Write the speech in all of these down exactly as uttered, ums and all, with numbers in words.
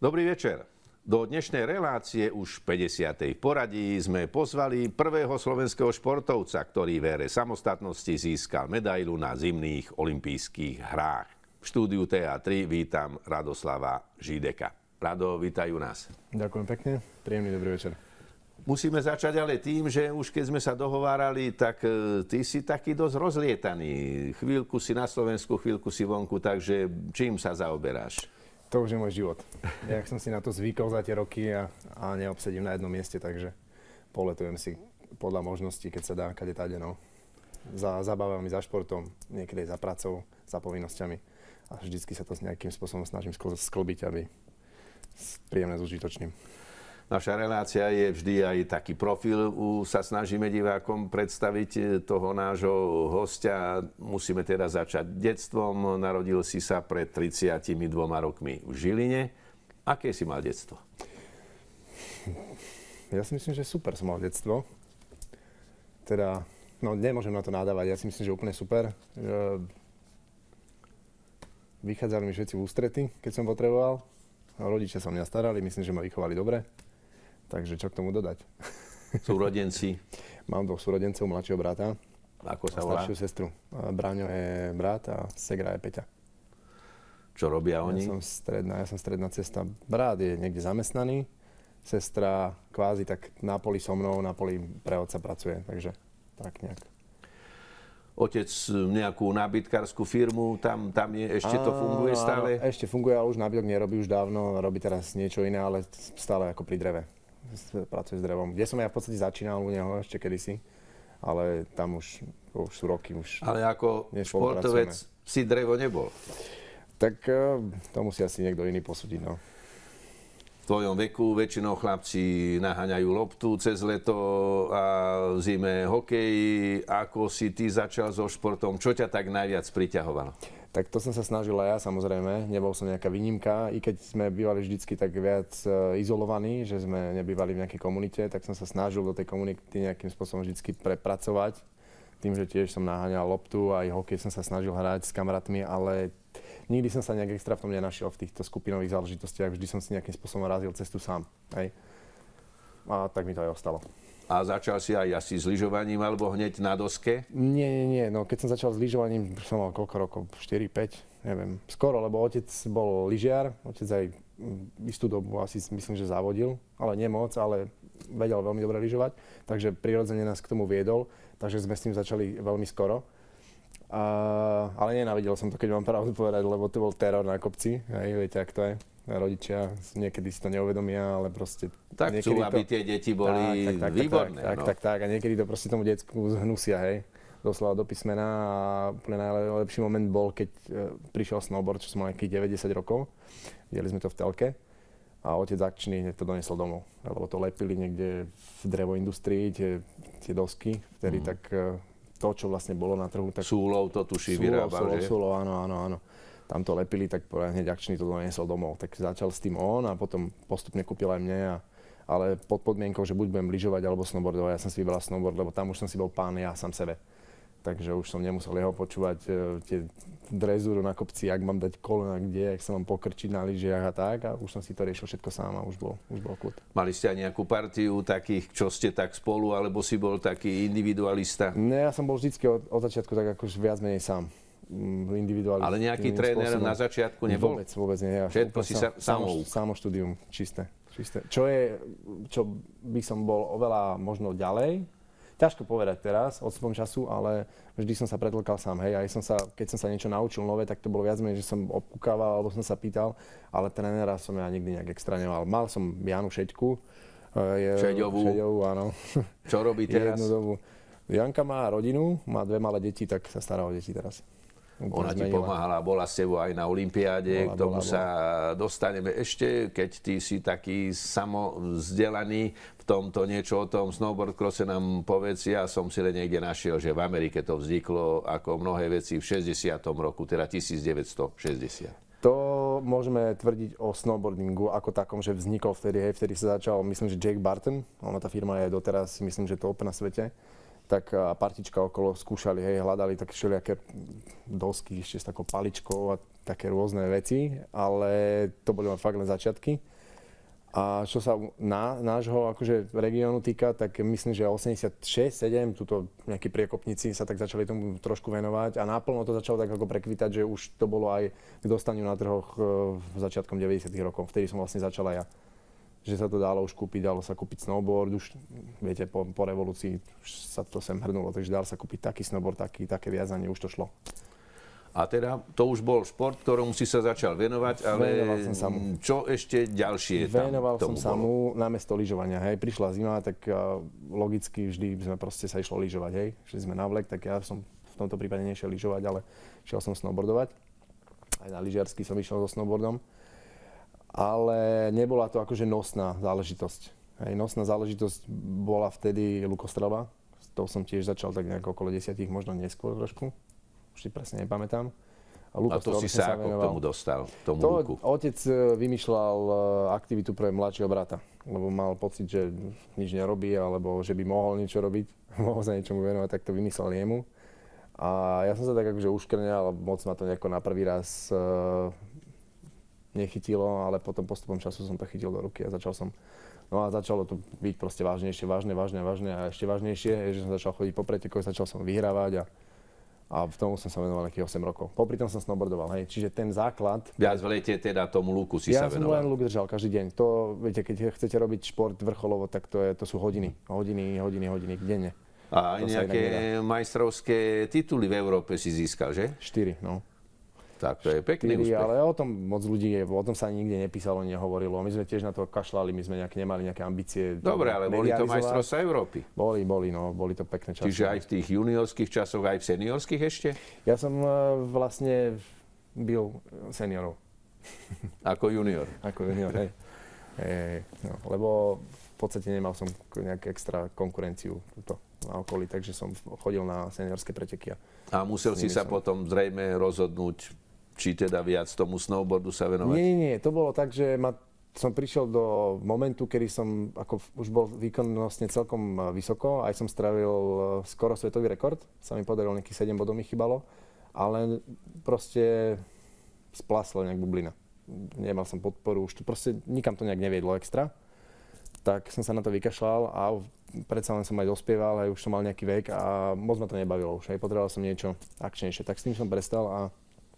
Dobrý večer. Do dnešnej relácie už päťdesiatej v poradí sme pozvali prvého slovenského športovca, ktorý v ére samostatnosti získal medailu na zimných olympijských hrách. V štúdiu té á tri vítam Radoslava Žídeka. Rado, vítaj u nás. Ďakujem pekne, príjemný dobrý večer. Musíme začať ale tým, že už keď sme sa dohovárali, tak ty si taký dosť rozlietaný. Chvíľku si na Slovensku, chvíľku si vonku, takže čím sa zaoberáš? To už je môj život. Ja som si na to zvykol za tie roky a, a neobsedím na jednom mieste, takže poletujem si podľa možností, keď sa dá, kade tade, no. Za zabávami, za športom, niekedy za pracou, za povinnosťami. A vždycky sa to s nejakým spôsobom snažím sklbiť, aby príjemné s užitočným. Naša relácia je vždy aj taký profil. Sa snažíme divákom predstaviť toho nášho hostia. Musíme teda začať detstvom. Narodil si sa pred tridsiatimi dvoma rokmi v Žiline. Aké si mal detstvo? Ja si myslím, že super som mal detstvo. Teda, no nemôžem na to nadávať. Ja si myslím, že úplne super. Vychádzali mi všetci v ústrety, keď som potreboval. Rodičia sa o mňa starali, myslím, že ma vychovali dobre. Takže čo k tomu dodať? Súrodenci? Mám dvoch súrodencov, mladšieho brata. Ako sa volá? Staršiu sestru. Braňo je brat a segra je Peťa. Čo robia oni? Ja som stredná, ja som stredná cesta. Brat je niekde zamestnaný, sestra kvázi tak na poli so mnou, na poli pre otca pracuje, takže tak nejak. Otec nejakú nábytkárskú firmu, tam, tam je, ešte to funguje stále? Áno, ešte funguje, ale už nábytok nerobí už dávno, robí teraz niečo iné, ale stále ako pri dreve. Pracuje s drevom. Kde som ja v podstate začínal u neho ešte kedysi, ale tam už, už sú roky. Už ale ako športovec si drevo nebol? Tak to musí asi niekto iný posúdiť, no. V tvojom veku väčšinou chlapci naháňajú loptu cez leto a v zime hokej. Ako si ty začal so športom? Čo ťa tak najviac priťahovalo? Tak to som sa snažil aj ja, samozrejme. Nebol som nejaká výnimka. I keď sme bývali vždycky tak viac izolovaní, že sme nebývali v nejakej komunite, tak som sa snažil do tej komunity nejakým spôsobom vždycky prepracovať. Tým, že tiež som naháňal loptu a aj hokej som sa snažil hrať s kamarátmi, ale nikdy som sa nejak extra v tom nenašiel v týchto skupinových záležitostiach. Vždy som si nejakým spôsobom razil cestu sám. Hej. A tak mi to aj ostalo. A začal si aj asi s lyžovaním alebo hneď na doske? Nie, nie, nie. No, keď som začal s lyžovaním, som mal koľko rokov? štyri päť? Neviem. Skoro, lebo otec bol lyžiar. Otec aj istú dobu asi myslím, že závodil. Ale nie moc, ale vedel veľmi dobre lyžovať. Takže prirodzene nás k tomu viedol. Takže sme s tým začali veľmi skoro. A, ale nenávidel som to, keď mám pravdu povedať, lebo to bol teror na kopci. Hej, viete, ak to je. Rodičia niekedy si to neuvedomia, ale proste... Tak chcú, aby to... tie deti boli tak, tak, tak, výborné. Tak, no. tak, tak, tak. A niekedy to proste tomu decku zhnusia, hej. Doslova do písmena a úplne najlepší moment bol, keď prišiel snowboard, čo som mal nejakých deväťdesiat rokov. Videli sme to v telke. A otec akčný hneď to doniesol domov. Lebo to lepili niekde v drevoindustrii, tie, tie dosky. Vtedy mm. tak to, čo vlastne bolo na trhu... Tak... Súlov to tuší vyrábal, že? Súlov, áno, áno, áno. Tam to lepili, tak hneď akčný to doniesol domov. Tak začal s tým on a potom postupne kúpil aj mne. A, ale pod podmienkou, že buď budem lyžovať alebo snowboardovať. Ja som si vybral snowboard, lebo tam už som si bol pán ja sám sebe. Takže už som nemusel jeho počúvať e, tie drezúru na kopci, jak mám dať kolena kde, jak sa mám pokrčiť na lyžiach a tak. A už som si to riešil všetko sám a už bol, už bol kľud. Mali ste aj nejakú partiu takých, čo ste tak spolu, alebo si bol taký individualista? Ne, ja som bol vždycky od, od začiatku tak akož viac menej sám. Individuálne. Ale nejaký tréner na začiatku nebol? Vôbec, vôbec nie. Ja všetko si sa, samouk. Samoštúdium, čisté, čisté. Čo je, čo by som bol oveľa možno ďalej, ťažko povedať teraz, odstupom času, ale vždy som sa pretlkal sám, hej. Aj som sa, keď som sa niečo naučil nové, tak to bolo viac menej, že som obkúkával, alebo som sa pýtal, ale trénera som ja nikdy nejak extra nemal. Mal som Janu Šeďku. Šeďovú. Šeďovú, áno. Čo robí teraz? Jednu dobu. Janka má rodinu, má dve malé deti, tak sa stará o deti teraz. Ona ti pomáhala, bola s tebou aj na olympiáde, k tomu bola, sa bola. dostaneme ešte, keď ty si taký samovzdelaný v tomto niečo o tom snowboard crosse nám povedz. Ja som si len niekde našiel, že v Amerike to vzniklo ako mnohé veci v šesťdesiatom roku, teda tisícdeväťstošesťdesiat. To môžeme tvrdiť o snowboardingu ako takom, že vznikol vtedy, hej, vtedy sa začal, myslím, že Jake Barton, ona tá firma je doteraz, myslím, že top na svete. Tak a partička okolo skúšali, hej, hľadali také všelijaké dosky ešte s takou paličkou a také rôzne veci, ale to boli fakt len začiatky. A čo sa na, nášho akože regiónu týka, tak myslím, že osemdesiatšesť sedem tuto nejakí priekopníci sa tak začali tomu trošku venovať a náplno to začalo tak ako prekvitať, že už to bolo aj k dostaniu na trhoch v začiatkom deväťdesiatych rokov. Vtedy som vlastne začal aj ja. Že sa to dalo už kúpiť, dalo sa kúpiť snowboard, už viete, po, po revolúcii už sa to sem hrnulo, takže dalo sa kúpiť taký snowboard, taký, také viazanie, už to šlo. A teda to už bol šport, ktorom si sa začal venovať, ale sa mu. Čo ešte ďalšie tam Venoval tomu som sa bolo? mu namiesto lyžovania, hej. Prišla zima, tak uh, logicky vždy sme proste sa išlo lyžovať, hej. Šli sme na vlek, tak ja som v tomto prípade nešiel lyžovať, ale šiel som snowboardovať. Aj na lyžiarsky som išiel so snowboardom. Ale nebola to akože nosná záležitosť. Hej. Nosná záležitosť bola vtedy Lukostrava. To som tiež začal tak nejak okolo desiatich, možno neskôr trošku. Už si presne nepamätám. A, a to si sa ako k tomu dostal, tomu to luku? Otec vymýšľal aktivitu pre mladšieho brata, lebo mal pocit, že nič nerobí, alebo že by mohol niečo robiť, mohol sa niečomu venovať, tak to vymyslel jemu. A ja som sa tak akože uškrňal, moc ma to nejako na prvý raz uh, nechytilo, ale potom postupom času som to chytil do ruky a začal som. No a začalo to byť proste vážnejšie, vážne, vážne, vážne a ešte vážnejšie, že som začal chodiť po pretekoch, začal som vyhrávať a A v tomu som sa venoval nejakých osem rokov. Popri tom som snowboardoval, hej. Čiže ten základ... Viac v lete teda tomu luku si ja sa venoval. Ja som len luk držal každý deň. To, viete, keď chcete robiť šport vrcholovo, tak to, je, to sú hodiny. Hodiny, hodiny, hodiny, denne. A aj nejaké majstrovské tituly v Európe si získal, že? Štyri, no. Tak to je pekný úspech. Ale o tom moc ľudí, o tom sa nikde nepísalo, nehovorilo. My sme tiež na to kašľali, my sme nejak nemali nejaké ambície. Dobre, ale boli to majstrovstvá Európy. Boli, boli, no, boli to pekné časy. Čiže aj v tých juniorských časoch, aj v seniorských ešte? Ja som uh, vlastne byl seniorov. Ako junior? Ako junior, hej. hej no, lebo v podstate nemal som nejakú extra konkurenciu tuto na okolí, takže som chodil na seniorské preteky. A musel si sa som... potom zrejme rozhodnúť, či teda viac tomu snowboardu sa venovať? Nie, nie, to bolo tak, že ma, som prišiel do momentu, kedy som ako už bol výkonnostne celkom vysoko, aj som strávil skoro svetový rekord, sa mi podarilo, nejakých sedem bodov mi chýbalo, ale proste splasla nejak bublina. Nemal som podporu, už to proste nikam to nejak neviedlo extra. Tak som sa na to vykašľal a predsa len som aj dospieval, aj už som mal nejaký vek a moc ma to nebavilo už, aj potreboval som niečo akčnejšie, tak s tým som prestal a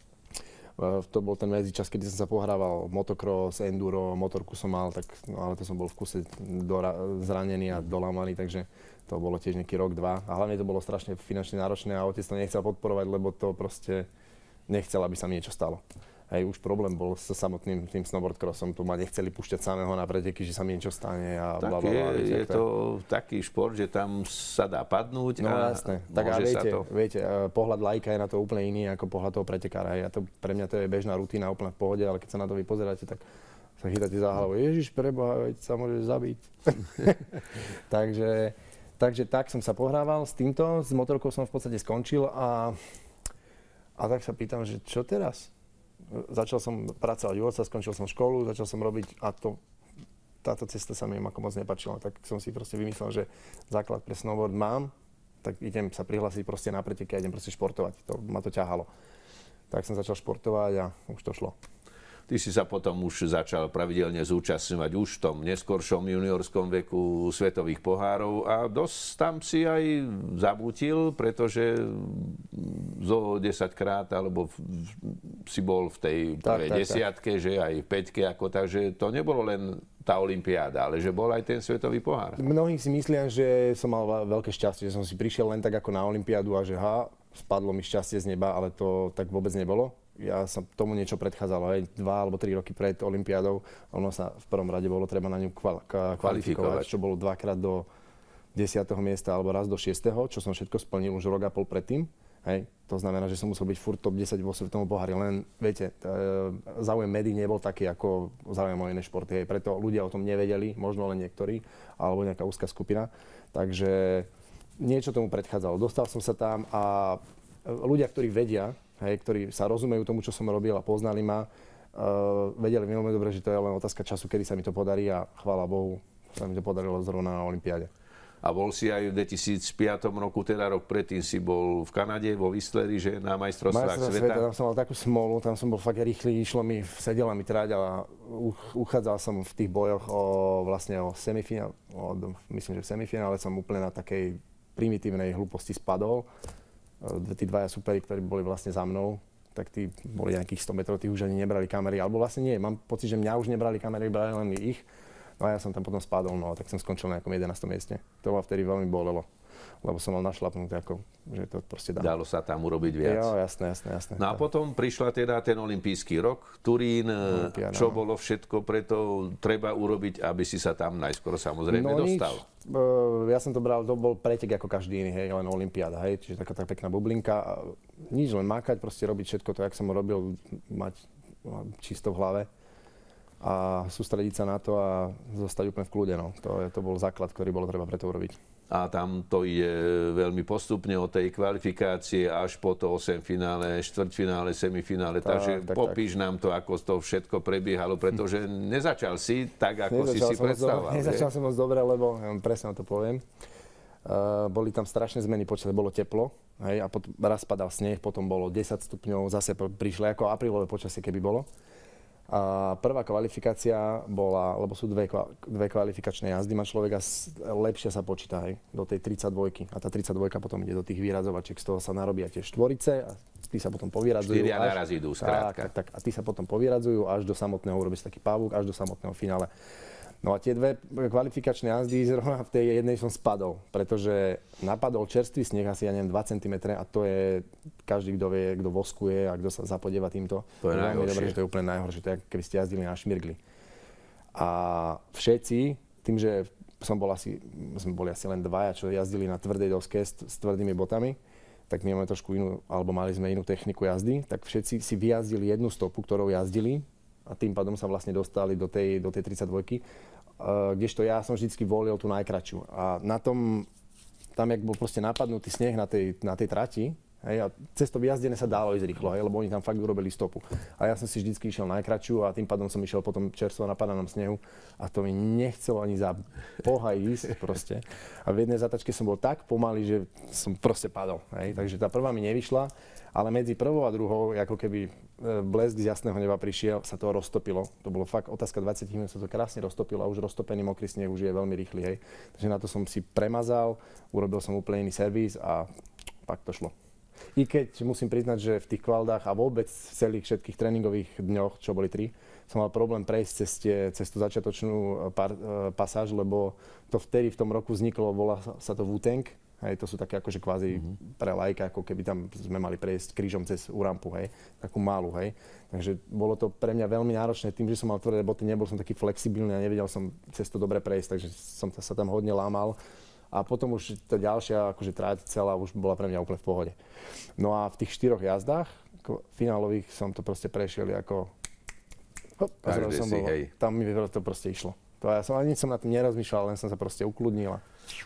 to bol ten medzičas, kedy som sa pohrával motocross, enduro, motorku som mal, tak, no, ale to som bol v kuse dora, zranený a dolámaný, takže to bolo tiež nejaký rok, dva. A hlavne to bolo strašne finančne náročné a otec to nechcel podporovať, lebo to proste nechcel, aby sa mi niečo stalo. Hej, už problém bol so samotným tým snowboardcrossom, tu ma nechceli púšťať samého na preteky, že sa mi niečo stane a bla, bla, bla. Je, je to taký šport, že tam sa dá padnúť no, a jasné. Tak môže a viete, sa to... viete, pohľad laika je na to úplne iný ako pohľad toho pretekára. Ja to, pre mňa to je bežná rutina, úplne v pohode, ale keď sa na to vy pozeráte, tak sa chytáte za hlavu. Ježiš, preboha, veď sa môžeš zabiť. takže, takže tak som sa pohrával s týmto, s motorkou som v podstate skončil a, a tak sa pýtam, že čo teraz? Začal som pracovať u otca, skončil som školu, začal som robiť a to, táto cesta sa mi ako moc nepáčila. Tak som si proste vymyslel, že základ pre snowboard mám, tak idem sa prihlásiť proste na preteky a idem proste športovať. To, ma to ťahalo. Tak som začal športovať a už to šlo. Ty si sa potom už začal pravidelne zúčastňovať už v tom neskoršom juniorskom veku svetových pohárov a dosť tam si aj zabútil, pretože zo desaťkrát alebo si bol v tej prvej desiatke, tak. Že aj v päťke, ako, takže to nebolo len tá olympiáda, ale že bol aj ten svetový pohár. Mnohí si myslia, že som mal veľké šťastie, že som si prišiel len tak ako na olympiádu a že ha, spadlo mi šťastie z neba, ale to tak vôbec nebolo. Ja som tomu niečo predchádzalo, aj dva alebo tri roky pred olympiádou. Ono sa v prvom rade bolo treba na ňu kval- kvalifikovať, kvalifikovať, čo bolo dvakrát do desiateho miesta alebo raz do šiesteho, čo som všetko splnil už rok a pol predtým. Hej. To znamená, že som musel byť furt top desať vo svetovom pohári, len viete, záujem médií nebol taký, ako záujem o iné športy. Hej. Preto ľudia o tom nevedeli, možno len niektorí, alebo nejaká úzka skupina. Takže niečo tomu predchádzalo. Dostal som sa tam a ľudia, ktorí vedia, hej, ktorí sa rozumejú tomu, čo som robil a poznali ma, uh, vedeli veľmi dobre, že to je len otázka času, kedy sa mi to podarí a chvála Bohu, sa mi to podarilo zrovna na olympiáde. A bol si aj v dvetisícpäť roku, teda rok predtým si bol v Kanade, vo Whistleri, že na majstrovstvách sveta. sveta. Tam som mal takú smolu, tam som bol fakt rýchly, išlo mi, sedela mi tráť a uchádzal som v tých bojoch o, vlastne o semifinál, o, myslím, že v semifinále som úplne na takej primitívnej hlúposti spadol. Tí dvaja superi, ktorí boli vlastne za mnou, tak tí boli nejakých sto metrov, tí už ani nebrali kamery, alebo vlastne nie, mám pocit, že mňa už nebrali kamery, brali len ich. No a ja som tam potom spadol, no tak som skončil na nejakom jedenástom mieste. To ma vtedy veľmi bolelo, lebo som mal našlapnuté, ako, že to proste dá. Dalo sa tam urobiť viac. Jo, jasné, jasné, jasné. No a potom prišla teda ten olympijský rok, Turín, Olympia, čo no. bolo všetko preto treba urobiť, aby si sa tam najskôr samozrejme no, dostal. Nič. Uh, ja som to bral, to bol pretek ako každý iný, hej, len olympiáda, hej, čiže taká tá pekná bublinka. Nič, len makať, proste robiť všetko to, jak som robil, mať čisto v hlave. A sústrediť sa na to a zostať úplne v kľude. No. To, je, to bol základ, ktorý bolo treba preto urobiť. A tam to ide veľmi postupne od tej kvalifikácie až po to osemfinále, štvrťfinále, semifinále. Tak, Takže tak, popíš tak. nám to, ako to všetko prebiehalo, pretože nezačal si tak, ako nezačal si si predstavoval. Nezačal som moc dobre, lebo ja presne to poviem. Uh, boli tam strašné zmeny, počas bolo teplo, hej, a potom raz padal sneh, potom bolo desať stupňov, zase prišli ako aprílové počasie, keby bolo. A prvá kvalifikácia bola, lebo sú dve, dve kvalifikačné jazdy, má človek a lepšie sa počíta aj do tej tridsaťdvojky. A tá tridsaťdvojka potom ide do tých vyradzovačiek, z toho sa narobia tie štvorice a tí sa potom povyradzujú. Štyria naraz idú, skrátka. Tak, tak, tak, a tí sa potom povyradzujú až do samotného, urobí sa taký pavúk, až do samotného finále. No a tie dve kvalifikačné jazdy, zrovna v tej jednej som spadol, pretože napadol čerstvý sneh, asi ja neviem, dva centimetre a to je, každý, kto vie, kto voskuje a kto sa zapodieva týmto. To je najhoršie. Dobre, že to je úplne najhoršie, to je, keby ste jazdili na šmirgli. A všetci, tým, že som bol asi, sme boli asi len dvaja, čo jazdili na tvrdej doske s, s tvrdými botami, tak my máme trošku inú, alebo mali sme inú techniku jazdy, tak všetci si vyjazdili jednu stopu, ktorou jazdili, a tým pádom sa vlastne dostali do tej, do tej tridsaťdvojky, uh, kdežto ja som vždycky volil tú najkračšiu. A na tom, tam jak bol proste napadnutý sneh na tej, na tej trati, hej, a cez to vyjazdené sa dalo ísť rýchlo, hej, lebo oni tam fakt urobili stopu. A ja som si vždycky išiel najkračšiu a tým pádom som išiel potom čerstvo napadanom snehu a to mi nechcelo ani za boha ísť proste. A v jednej zatačke som bol tak pomalý, že som proste padol, hej. Takže tá prvá mi nevyšla, ale medzi prvou a druhou, ako keby blesk z jasného neba prišiel, sa to roztopilo. To bolo fakt otázka dvadsať minút, sa to krásne roztopilo a už roztopený mokrý sneh už je veľmi rýchly, hej. Takže na to som si premazal, urobil som úplne iný servis a pak to šlo. I keď musím priznať, že v tých kvaldách a vôbec v celých všetkých tréningových dňoch, čo boli tri, som mal problém prejsť cez, tie, cez tú začiatočnú par, pasáž, lebo to vtedy v tom roku vzniklo, volá sa to Wu-Tang. Hej, to sú také akože kvázi mm-hmm. pre lajka, ako keby tam sme mali prejsť krížom cez Urampu, hej, takú malú, hej. Takže bolo to pre mňa veľmi náročné, tým, že som mal tvrdé boty, nebol som taký flexibilný a nevedel som cez to dobre prejsť, takže som sa tam hodne lámal. A potom už tá ďalšia akože tráť celá už bola pre mňa úplne v pohode. No a v tých štyroch jazdách finálových som to proste prešiel ako... Hop, a som bol, hej. Tam mi to proste išlo. To ja som ani som na tým nerozmýšľal, len som sa proste ukludnil.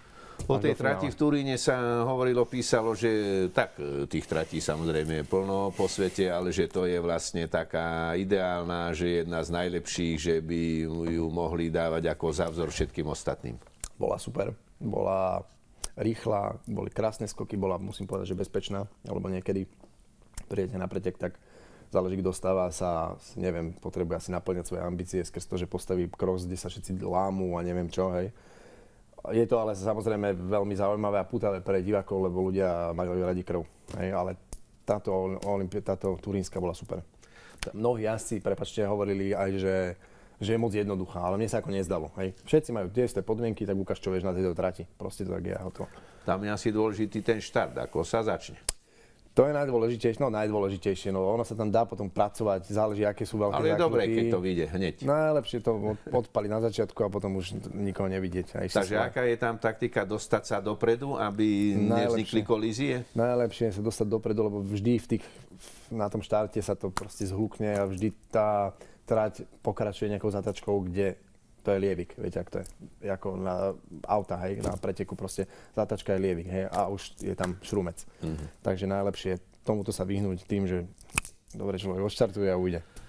Po tej trati v Turíne sa hovorilo, písalo, že tak tých tratí samozrejme je plno po svete, ale že to je vlastne taká ideálna, že jedna z najlepších, že by ju mohli dávať ako zavzor všetkým ostatným. Bola super, bola rýchla, boli krásne skoky, bola, musím povedať, že bezpečná, alebo niekedy prijete na pretek, tak záleží, kto stáva sa, neviem, potrebuje asi naplňať svoje ambície skrz to, že postaví cross, kde sa všetci lámu a neviem čo, hej. Je to ale samozrejme veľmi zaujímavé a pútavé pre divákov, lebo ľudia majú radi krv. Hej, ale táto, Olympia, táto turínska bola super. Mnohí jazdci, prepáčte, hovorili aj, že, že je moc jednoduchá, ale mne sa ako nezdalo. Hej. Všetci majú tie isté podmienky, tak ukáž, čo vieš na tejto trati. Proste to tak je hotovo. Tam je asi dôležitý ten štart, ako sa začne. To je najdôležitejšie, no najdôležitejšie, no ono sa tam dá potom pracovať, záleží, aké sú veľké zákruty. Ale je dobré, keď to vyjde hneď. Najlepšie to odpaliť na začiatku a potom už nikoho nevidieť. Aj Takže aká je tam taktika dostať sa dopredu, aby nevznikli kolízie? Najlepšie je sa dostať dopredu, lebo vždy v tých, na tom štarte sa to proste zhlukne a vždy tá trať pokračuje nejakou zatačkou, kde to je lievik, viete, ak to je, ako na auta, hej, na preteku proste, zatačka je lievik, hej, a už je tam šrumec. Mm-hmm. Takže najlepšie je tomuto sa vyhnúť tým, že dobre človek odštartuje a ujde.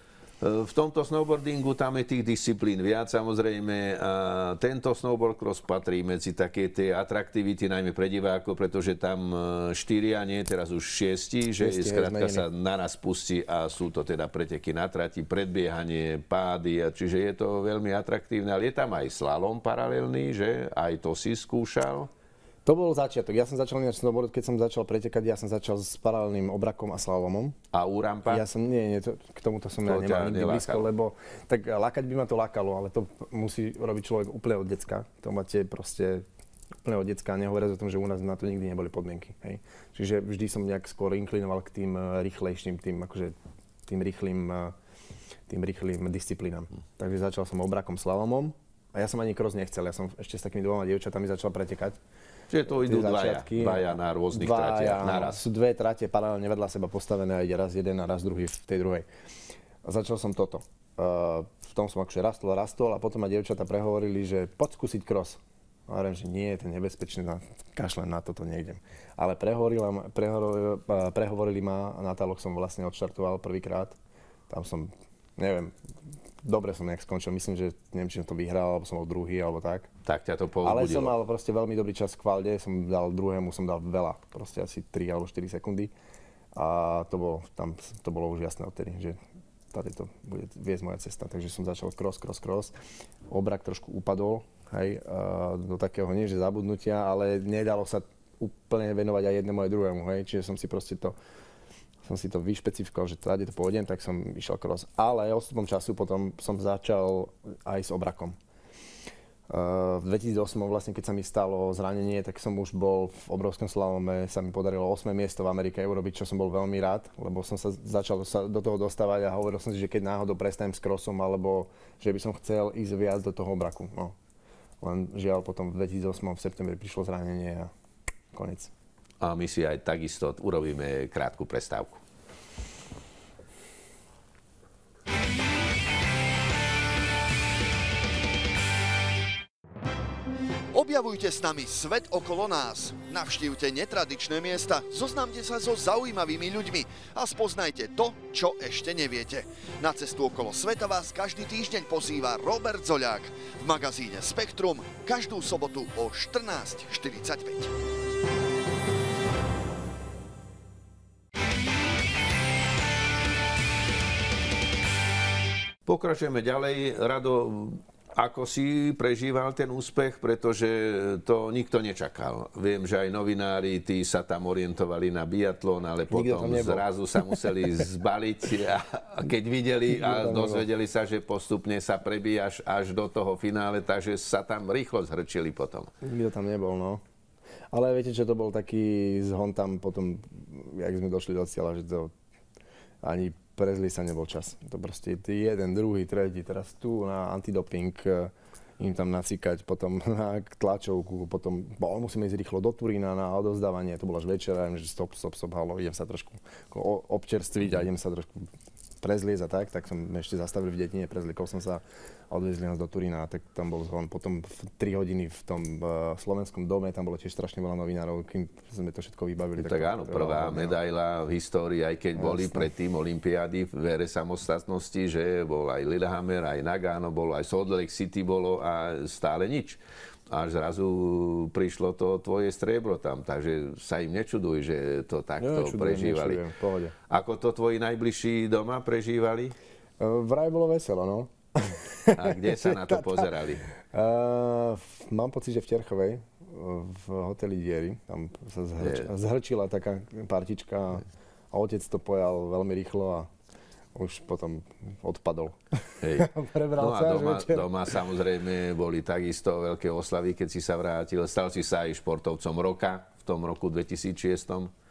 V tomto snowboardingu tam je tých disciplín viac, samozrejme. A tento snowboard cross patrí medzi také tie atraktivity, najmä pre divákov, pretože tam štyria, nie teraz už šiesti, že skrátka sa naraz pustí a sú to teda preteky na trati, predbiehanie, pády, čiže je to veľmi atraktívne. Ale je tam aj slalom paralelný, že aj to si skúšal. To bol začiatok. Ja som začal ináč snowboard, keď som začal pretekať, ja som začal s paralelným obrakom a slalomom. A u rampa? Ja som, nie, nie, to, k tomuto som ja nemal nikdy blízko, lebo tak lakať by ma to lakalo, ale to musí robiť človek úplne od decka. To máte proste úplne od decka, nehovoriac o tom, že u nás na to nikdy neboli podmienky. Hej. Čiže vždy som nejak skôr inklinoval k tým rýchlejším, tým akože tým rýchlým, tým rýchlým disciplínám. Takže začal som obrakom, slalomom a ja som ani cross nechcel, ja som ešte s takými dvoma dievčatami začal pretekať. Čiže to idú dvaja, dvaja na rôznych dvaja, tratiach naraz. Sú dve trate paralelne vedľa seba postavené a ide raz jeden a raz druhý v tej druhej. A začal som toto. Uh, v tom som akože rastol a rastol a potom ma dievčatá prehovorili, že poď skúsiť cross. A hovorím, že nie, je to nebezpečné, na, kašlem na toto, nejdem. Ale prehovorili, prehovorili, prehovorili ma a na táloch som vlastne odštartoval prvýkrát. Tam som, neviem, dobre som nejak skončil, myslím, že neviem, či som to vyhral, alebo som bol druhý, alebo tak. Tak ťa to povzbudilo. Ale som mal proste veľmi dobrý čas v kvalde, som dal druhému, som dal veľa, proste asi tri alebo štyri sekundy. A to bolo, tam, to bolo už jasné odtedy, že tady to bude viesť moja cesta. Takže som začal cross, cross, cross. Obrak trošku upadol, hej, do takého nie, že zabudnutia, ale nedalo sa úplne venovať aj jednému aj druhému, hej. Čiže som si proste to som si to vyšpecifikoval, že tady to pôjdem, tak som išiel cross. Ale odstupom času potom som začal aj s obrakom. Uh, v dvetisícosem vlastne, keď sa mi stalo zranenie, tak som už bol v obrovskom slalome, sa mi podarilo ôsme miesto v Amerike urobiť, čo som bol veľmi rád, lebo som sa začal sa do toho dostávať a hovoril som si, že keď náhodou prestanem s crossom, alebo že by som chcel ísť viac do toho obraku. No. Len žiaľ potom v dvetisícosem v septembri prišlo zranenie a koniec. A my si aj takisto urobíme krátku prestávku. Objavujte s nami svet okolo nás. Navštívte netradičné miesta, zoznámte sa so zaujímavými ľuďmi a spoznajte to, čo ešte neviete. Na cestu okolo sveta vás každý týždeň pozýva Robert Zoľák v magazíne Spektrum každú sobotu o štrnásť štyridsaťpäť. Pokračujeme ďalej. Rado, ako si prežíval ten úspech, pretože to nikto nečakal. Viem, že aj novinári, tí sa tam orientovali na biatlón, ale potom zrazu sa museli zbaliť a keď videli a dozvedeli sa, že postupne sa prebíjaš až do toho finále, takže sa tam rýchlo zhrčili potom. Nikto tam nebol, no. Ale viete, čo to bol taký zhon tam potom, jak sme došli do cieľa, že to ani prezli sa nebol čas. To proste jeden, druhý, tretí, teraz tu na antidoping im tam nacíkať, potom na tlačovku, potom bo, musíme ísť rýchlo do Turína na odovzdávanie, to bolo až večer, a že stop, stop, stop, halo, idem sa trošku občerstviť a idem sa trošku prezliecť a tak, tak som ešte zastavil v Detine, prezliekol som sa a odvezli nás do Turína, tak tam bol zhon. Potom tri hodiny v tom uh, slovenskom dome, tam bolo tiež strašne veľa novinárov, kým sme to všetko vybavili. Tak, tak áno, prvá medaila v histórii, aj keď Jasne. boli predtým olympiády v ére samostatnosti, že bol aj Lillehammer, aj Nagano, bolo aj Salt Lake City bolo a stále nič. Až zrazu prišlo to tvoje striebro tam, takže sa im nečuduj, že to takto nečudujem, prežívali. Nečudujem, pohode. Ako to tvoji najbližší doma prežívali? Uh, vraj bolo veselo, no. A kde sa na to pozerali? Uh, mám pocit, že v Terchovej, v hoteli Diery, tam sa zhrč, zhrčila taká partička a otec to pojal veľmi rýchlo a už potom odpadol. Hej. No a doma, doma samozrejme boli takisto veľké oslavy, keď si sa vrátil. Stal si sa aj športovcom roka v tom roku dvetisícšesť.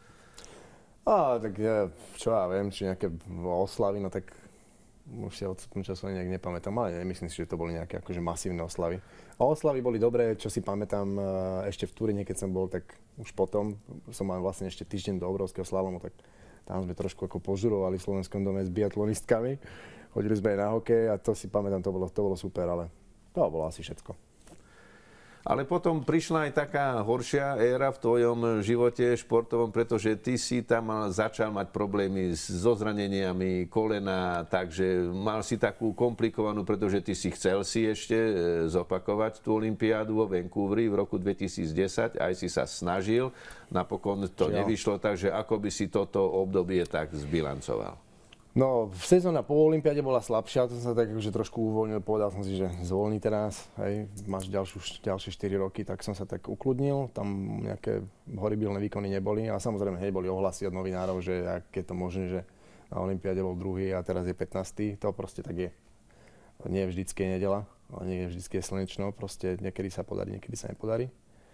Á, tak ja, čo ja viem, či nejaké oslavy, no tak už si odstupom času nejak nepamätám, ale nemyslím si, že to boli nejaké akože masívne oslavy. A oslavy boli dobré, čo si pamätám ešte v Turíne, keď som bol, tak už potom som mal vlastne ešte týždeň do obrovského slalomu, tak tam sme trošku ako požurovali v slovenskom dome s biatlonistkami. Chodili sme aj na hokej a to si pamätám, to bolo, to bolo super, ale to bolo asi všetko. Ale potom prišla aj taká horšia éra v tvojom živote športovom, pretože ty si tam začal mať problémy so zraneniami kolena, takže mal si takú komplikovanú, pretože ty si chcel si ešte zopakovať tú olympiádu vo Vancouveri v roku dvetisícdesať, aj si sa snažil, napokon to Žiaľ. nevyšlo, takže ako by si toto obdobie tak zbilancoval? No, sezóna po olympiáde bola slabšia, to som sa tak akože trošku uvoľnil, povedal som si, že zvolni teraz, hej, máš ďalšiu, ďalšie štyri roky, tak som sa tak ukludnil, tam nejaké horibilné výkony neboli, a samozrejme hej, boli ohlasy od novinárov, že ak je to možné, že na olympiáde bol druhý a teraz je pätnásty, to proste tak je. Nie vždycky je nedeľa, nie vždycky je slnečno, proste niekedy sa podarí, niekedy sa nepodarí.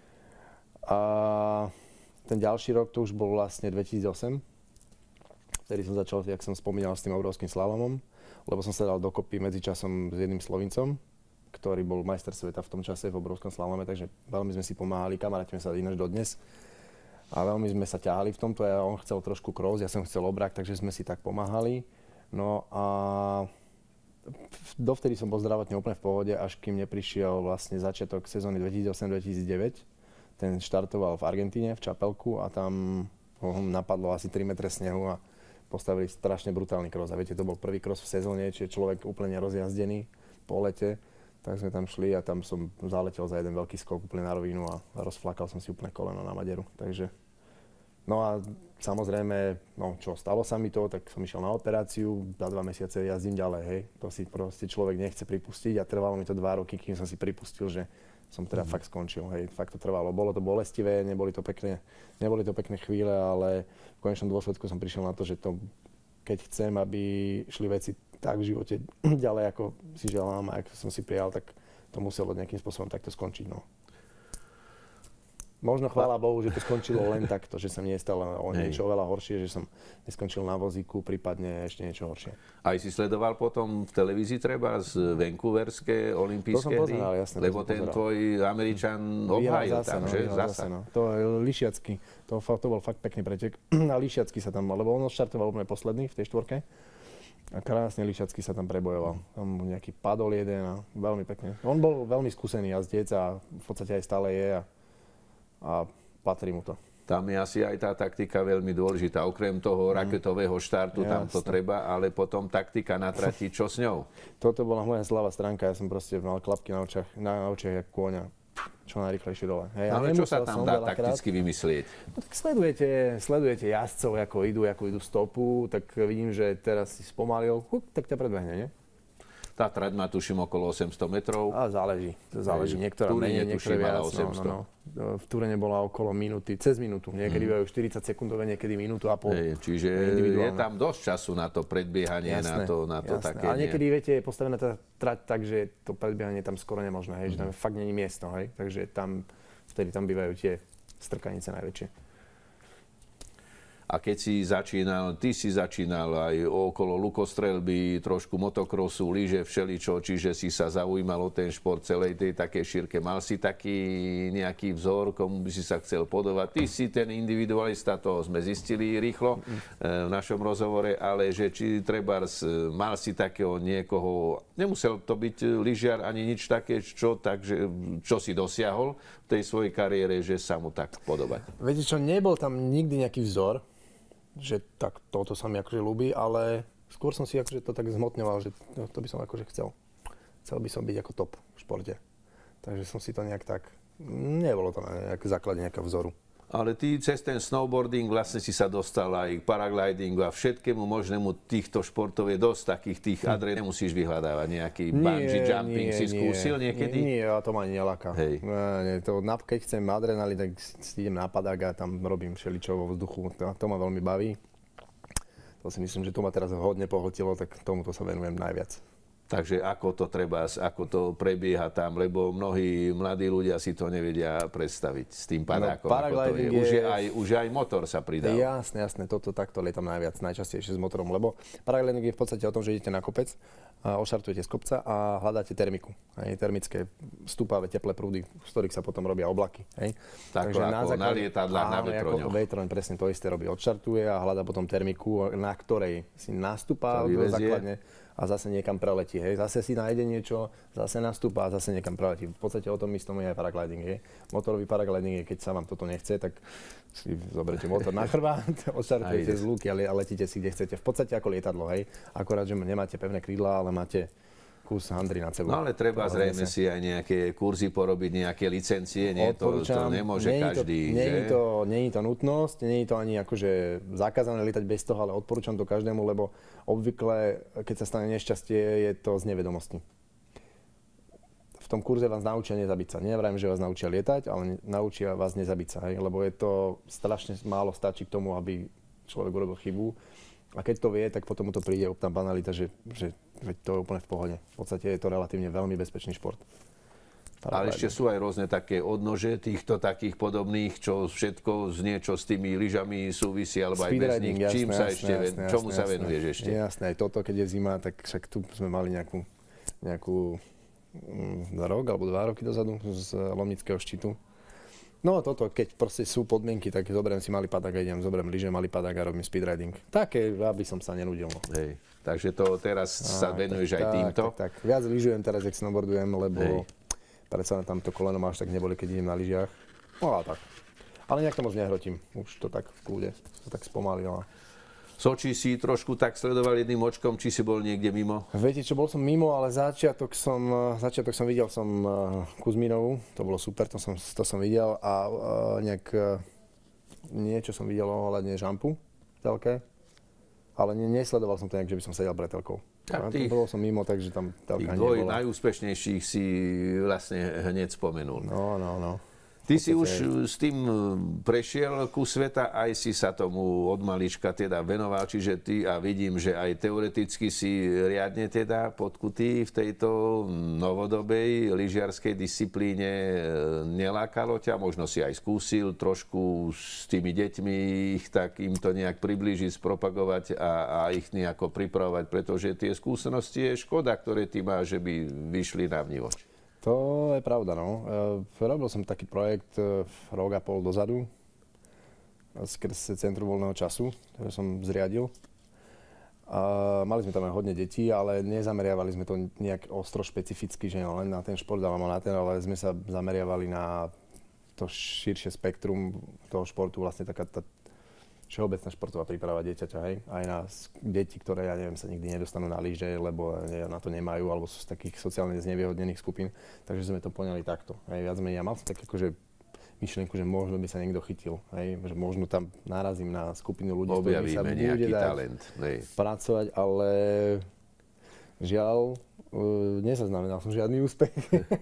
A ten ďalší rok, to už bol vlastne dvetisícosem, vtedy som začal, jak som spomínal, s tým obrovským slalomom, lebo som sa dal dokopy medzičasom s jedným Slovincom, ktorý bol majster sveta v tom čase v obrovskom slalome, takže veľmi sme si pomáhali, kamarátime sa ináč dodnes. A veľmi sme sa ťahali v tomto, ja, on chcel trošku cross, ja som chcel obrak, takže sme si tak pomáhali. No a dovtedy som bol zdravotne úplne v pohode, až kým neprišiel vlastne začiatok sezóny dvetisícosem dvetisícdeväť. Ten štartoval v Argentíne, v Čapelku, a tam ho napadlo asi tri metre snehu a postavili strašne brutálny cross. A viete, to bol prvý cross v sezóne, čiže človek úplne rozjazdený po lete. Tak sme tam šli a tam som zaletel za jeden veľký skok úplne na rovinu a rozflakal som si úplne koleno na maderu. Takže, no a samozrejme, no čo, stalo sa mi to, tak som išiel na operáciu, za dva mesiace jazdím ďalej, hej. To si proste človek nechce pripustiť a trvalo mi to dva roky, kým som si pripustil, že som teda mm. fakt skončil, hej, fakt to trvalo. Bolo to bolestivé, neboli to pekné, neboli to pekné chvíle, ale v konečnom dôsledku som prišiel na to, že to, keď chcem, aby šli veci tak v živote ďalej, ako si želám a ako som si prijal, tak to muselo nejakým spôsobom takto skončiť, no. Možno chvála Bohu, že to skončilo len takto, že sa mne nestalo o niečo oveľa horšie, že som neskončil na vozíku, prípadne ešte niečo horšie. Aj si sledoval potom v televízii treba z Vancouverské olympijské hry? To som pozeral, jasne. Lebo ten pozeral. tvoj Američan obhájil zase, tam, no, že? Zase, no. To je Lišiacky, to, to bol fakt pekný pretek. A Lišiacky sa tam mal, lebo on štartoval úplne posledný v tej štvorke. A krásne Lišiacky sa tam prebojoval. Tam nejaký padol jeden a veľmi pekne. On bol veľmi skúsený jazdec a v podstate aj stále je a a patrí mu to. Tam je asi aj tá taktika veľmi dôležitá. Okrem toho raketového štartu, ja, tam to treba, ale potom taktika na trati, čo s ňou? Toto bola moja slabá stránka, ja som proste mal klapky na očiach, na očiach jak kôňa. Čo najrýchlejšie dole. Hej, ale čo sa tam dá takticky vymyslieť? No, tak sledujete, sledujete jazdcov, ako idú, ako idú stopu, tak vidím, že teraz si spomalil, huk, tak ťa predbehne, nie? Tá trať má tuším okolo osemsto metrov. A záleží, to záleží. Niektorá menej, niektoré viac. osemsto. No, no. V Turene bola okolo minúty, cez minútu. Niekedy mm. štyridsať sekundové, niekedy minútu a pol. Hej, čiže je tam dosť času na to predbiehanie, jasné, na to, na to také. Ale niekedy, nie. Viete, je postavená tá trať tak, že to predbiehanie tam skoro nemožné, hej, mm. že tam fakt není miesto, hej. Takže tam, vtedy tam bývajú tie strkanice najväčšie. A keď si začínal, ty si začínal aj okolo lukostrelby, trošku motokrosu, lyže, všeličo, čiže si sa zaujímal o ten šport celej tej takej šírke. Mal si taký nejaký vzor, komu by si sa chcel podobať? Ty si ten individualista, to sme zistili rýchlo v našom rozhovore, ale že či trebárs mal si takého niekoho, nemusel to byť lyžiar ani nič také, čo, takže, čo si dosiahol v tej svojej kariére, že sa mu tak podobať? Viete čo, nebol tam nikdy nejaký vzor, že tak toto sa mi akože ľúbi, ale skôr som si akože to tak zhmotňoval, že to, to by som akože chcel. Chcel by som byť ako top v športe. Takže som si to nejak tak, nebolo to na nejaké základe nejakého vzoru. Ale ty cez ten snowboarding vlastne si sa dostal aj k paraglidingu a všetkému možnému týchto športov je dosť takých tých hm. adren, nemusíš vyhľadávať nejaký nie, bungee jumping, nie, si skúsil nie, niekedy? Nie, nie, to ma ani neláka. Hej. Nie, to, keď chcem adrenalín, tak si idem na padák a tam robím všeličo vo vzduchu, to, to ma veľmi baví. To si myslím, že to ma teraz hodne pohltilo, tak tomuto sa venujem najviac. Takže ako to treba, ako to prebieha tam, lebo mnohí mladí ľudia si to nevedia predstaviť s tým padákom. No, ako to je. Je... Už, je aj, už aj motor sa pridal. Jasné, jasné, toto takto lietam najviac, najčastejšie s motorom, lebo paragliding je v podstate o tom, že idete na kopec, a oštartujete z kopca a hľadáte termiku. Hej, termické stúpavé teplé prúdy, z ktorých sa potom robia oblaky. Hej. Tak, takže ako na, základe, na lietadlách, na vetroňoch. Vetroň presne to isté robí, odštartuje a hľadá potom termiku, na ktorej si nastúpa do základne. A a zase niekam preletí, hej. Zase si nájde niečo, zase nastúpa a zase niekam preletí. V podstate o tom istom je aj paragliding, hej. Motorový paragliding je, keď sa vám toto nechce, tak si zoberiete motor na chrbát, odštartujete z lúky a letíte si, kde chcete. V podstate ako lietadlo, hej. Akorát, že nemáte pevné krídla, ale máte kus handry nad sebou. No ale treba to zrejme si aj nejaké kurzy porobiť, nejaké licencie, nie to, to nemôže nie každý. Nie je to, nie je to nutnosť, nie je to ani akože zakázané lietať bez toho, ale odporúčam to každému, lebo obvykle, keď sa stane nešťastie, je to z nevedomosti. V tom kurze vás naučia nezabiť sa. Neviem, že vás naučia lietať, ale naučia vás nezabiť sa, hej? Lebo je to strašne málo stačí k tomu, aby človek urobil chybu. A keď to vie, tak potom mu to príde tá banalita, že, že, že to je úplne v pohode. V podstate je to relatívne veľmi bezpečný šport. Ale ešte sú aj rôzne také odnože týchto takých podobných, čo všetko z niečo s tými lyžami súvisí, alebo aj bez nich. Jasné, Čím jasné, sa ešte, jasné, čomu jasné, sa venuješ jasné. ešte? Jasné, aj toto, keď je zima, tak však tu sme mali nejakú, nejakú mm, rok alebo dva roky dozadu z Lomnického štítu. No a toto, keď proste sú podmienky, tak zoberiem si malý padák a idem, zoberiem lyže, malý padák a robím speedriding. Také, aby som sa nenudil. No. Hej, takže to teraz a, sa venuješ tak, aj tak, týmto? Tak, tak, viac lyžujem teraz, jak snowboardujem, lebo predsa tam to koleno ma až tak neboli, keď idem na lyžiach. No a tak. Ale nejak to moc nehrotím, už to tak v kľude, to tak spomalilo. Soči si trošku tak sledoval jedným očkom, či si bol niekde mimo? Viete čo, bol som mimo, ale začiatok som, začiatok som videl som Kuzmínovú, to bolo super, to som, to som videl a uh, nejak uh, niečo som videl ohľadne žampu telke, ale ne, nesledoval som to nejak, že by som sedel pred telkou. Tých, bol som mimo, takže tam telka nebola. Tých dvoj najúspešnejších si vlastne hneď spomenul. No, no, no. Ty si už s tým prešiel ku sveta, aj si sa tomu od malička teda venoval, čiže ty a vidím, že aj teoreticky si riadne teda podkutý v tejto novodobej lyžiarskej disciplíne. Nelákalo ťa, možno si aj skúsil trošku s tými deťmi ich tak im to nejak priblížiť, spropagovať a, a ich nejako pripravovať, pretože tie skúsenosti je škoda, ktoré ty máš, že by vyšli na vnívoč. To je pravda, no. E, robil som taký projekt e, rok a pol dozadu skrz Centrum voľného času, ktoré som zriadil. A mali sme tam aj hodne detí, ale nezameriavali sme to nejak ostro špecificky, že len na ten šport alebo na ten, ale sme sa zameriavali na to širšie spektrum toho športu, vlastne taká tá všeobecná športová príprava dieťaťa, hej, aj na deti, ktoré, ja neviem, sa nikdy nedostanú na lyže, lebo na to nemajú, alebo sú z takých sociálne znevýhodnených skupín, takže sme to poňali takto, hej, viac menej. Ja mal som tak akože myšlienku, že možno by sa niekto chytil, hej, že možno tam narazím na skupinu ľudí, s ktorými sa bude dať talent, pracovať, ale žiaľ, Uh, nezaznamenal som žiadny úspech.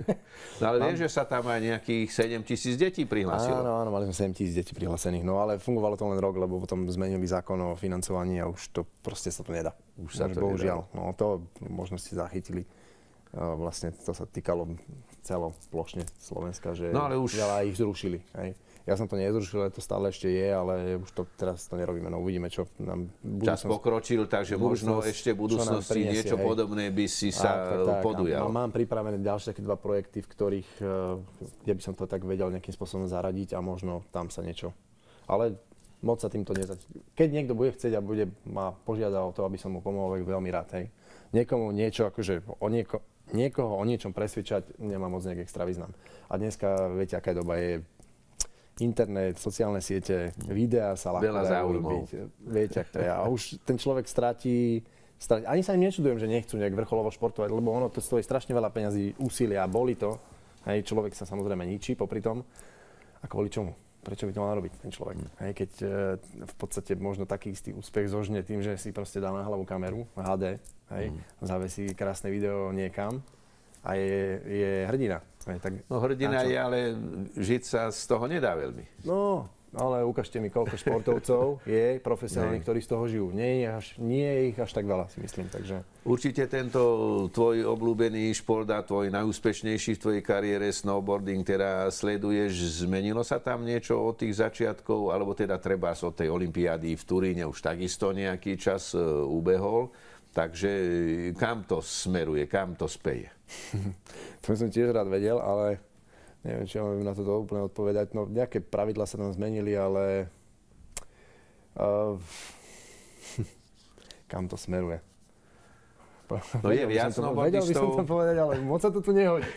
No ale vieš, že sa tam aj nejakých sedem tisíc detí prihlásilo? Áno, áno, mali sme sedem tisíc detí prihlásených, no ale fungovalo to len rok, lebo potom zmenili zákon o financovaní a už to proste sa to nedá. Už sa to bohužiaľ, nedá. No to možno ste zachytili. Uh, vlastne to sa týkalo celoplošne Slovenska, že no, ale už... veľa ich zrušili. Hej. Ja som to nezrušil, ale to stále ešte je, ale už to teraz to nerobíme. No uvidíme, čo nám čas pokročil, takže možno ešte v budúcnosti prinesie, niečo hej. podobné by si sa tak, tak, podujal. Tak. Mám pripravené ďalšie také dva projekty, v ktorých, kde by som to tak vedel nejakým spôsobom zaradiť a možno tam sa niečo. Ale moc sa týmto nezať. Keď niekto bude chcieť a bude ma požiadať o to, aby som mu pomohol, veľmi rád. Hej. Niekomu niečo, akože o nieko, niekoho o niečom presvedčať nemá moc nejak extra význam. A dneska, viete, aká doba je internet, sociálne siete, videá sa ľahko dajú robiť. Viete, ak to je. A už ten človek stratí, stratí... Ani sa im nečudujem, že nechcú nejak vrcholovo športovať, lebo ono to stojí strašne veľa peňazí, úsilia, boli to. Hej, človek sa samozrejme ničí popri tom. A kvôli čomu? Prečo by to mal robiť ten človek? Hej, keď e, v podstate možno taký istý úspech zožne tým, že si proste dá na hlavu kameru, há dé, hej, mm. zavesí krásne video niekam a je, je hrdina. Hej, tak no hrdina je, ale žiť sa z toho nedá veľmi. No, ale ukážte mi, koľko športovcov je profesionálnych, ktorí z toho žijú. Nie je, až, nie je ich až tak veľa, si myslím. Takže... Určite tento tvoj obľúbený šport a tvoj najúspešnejší v tvojej kariére snowboarding, teda sleduješ, zmenilo sa tam niečo od tých začiatkov, alebo teda treba od tej olympiády v Turíne už takisto nejaký čas uh, ubehol. Takže kam to smeruje, kam to speje? To som tiež rád vedel, ale neviem, či mám na to úplne odpovedať. No, nejaké pravidlá sa tam zmenili, ale uh, kam to smeruje? No je viac snowboardistov. Vedel by som to povedať, ale moc sa to tu nehodí.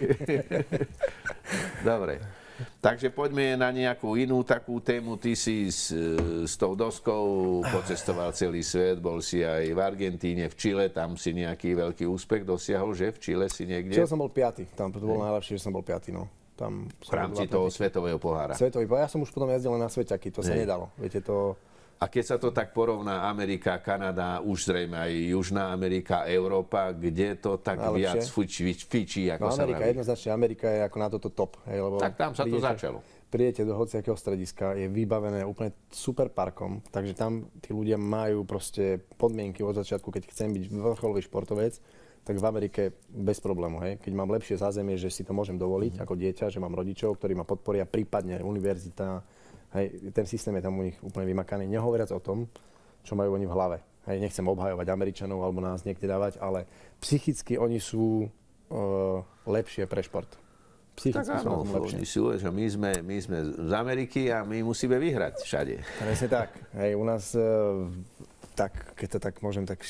Dobre. Takže poďme na nejakú inú takú tému. Ty si s, s tou doskou pocestoval celý svet, bol si aj v Argentíne, v Čile, tam si nejaký veľký úspech dosiahol, že? V Čile si niekde? V Čile som bol piaty, tam to bolo najlepšie, že som bol piaty, no. Tam v rámci toho svetového pohára. Svetový pohár. Ja som už potom jazdil len na sveťaky, to sa nedalo. Viete, to... A keď sa to tak porovná Amerika, Kanada, už zrejme aj Južná Amerika, Európa, kde to tak najlepšie viac fičí, fičí ako no, sa Amerika, vraví? Jednoznačne Amerika je ako na toto top. Hej, lebo tak tam sa to prídete, začalo. Prídete do hociakého strediska, je vybavené úplne super parkom, takže tam tí ľudia majú proste podmienky od začiatku, keď chcem byť vrcholový športovec, tak v Amerike bez problému. Hej. Keď mám lepšie zázemie, že si to môžem dovoliť mm. ako dieťa, že mám rodičov, ktorí ma podporia, prípadne univerzita. Hej, ten systém je tam u nich úplne vymakaný. Nehovoriac o tom, čo majú oni v hlave. Hej, nechcem obhajovať Američanov alebo nás niekde dávať, ale psychicky oni sú uh, lepšie pre šport. Psychicky tak áno, sú lepšie. Oni sú, že my sme, my sme z Ameriky a my musíme vyhrať všade. Presne tak. Hej, u nás, uh, tak, keď to tak môžem tak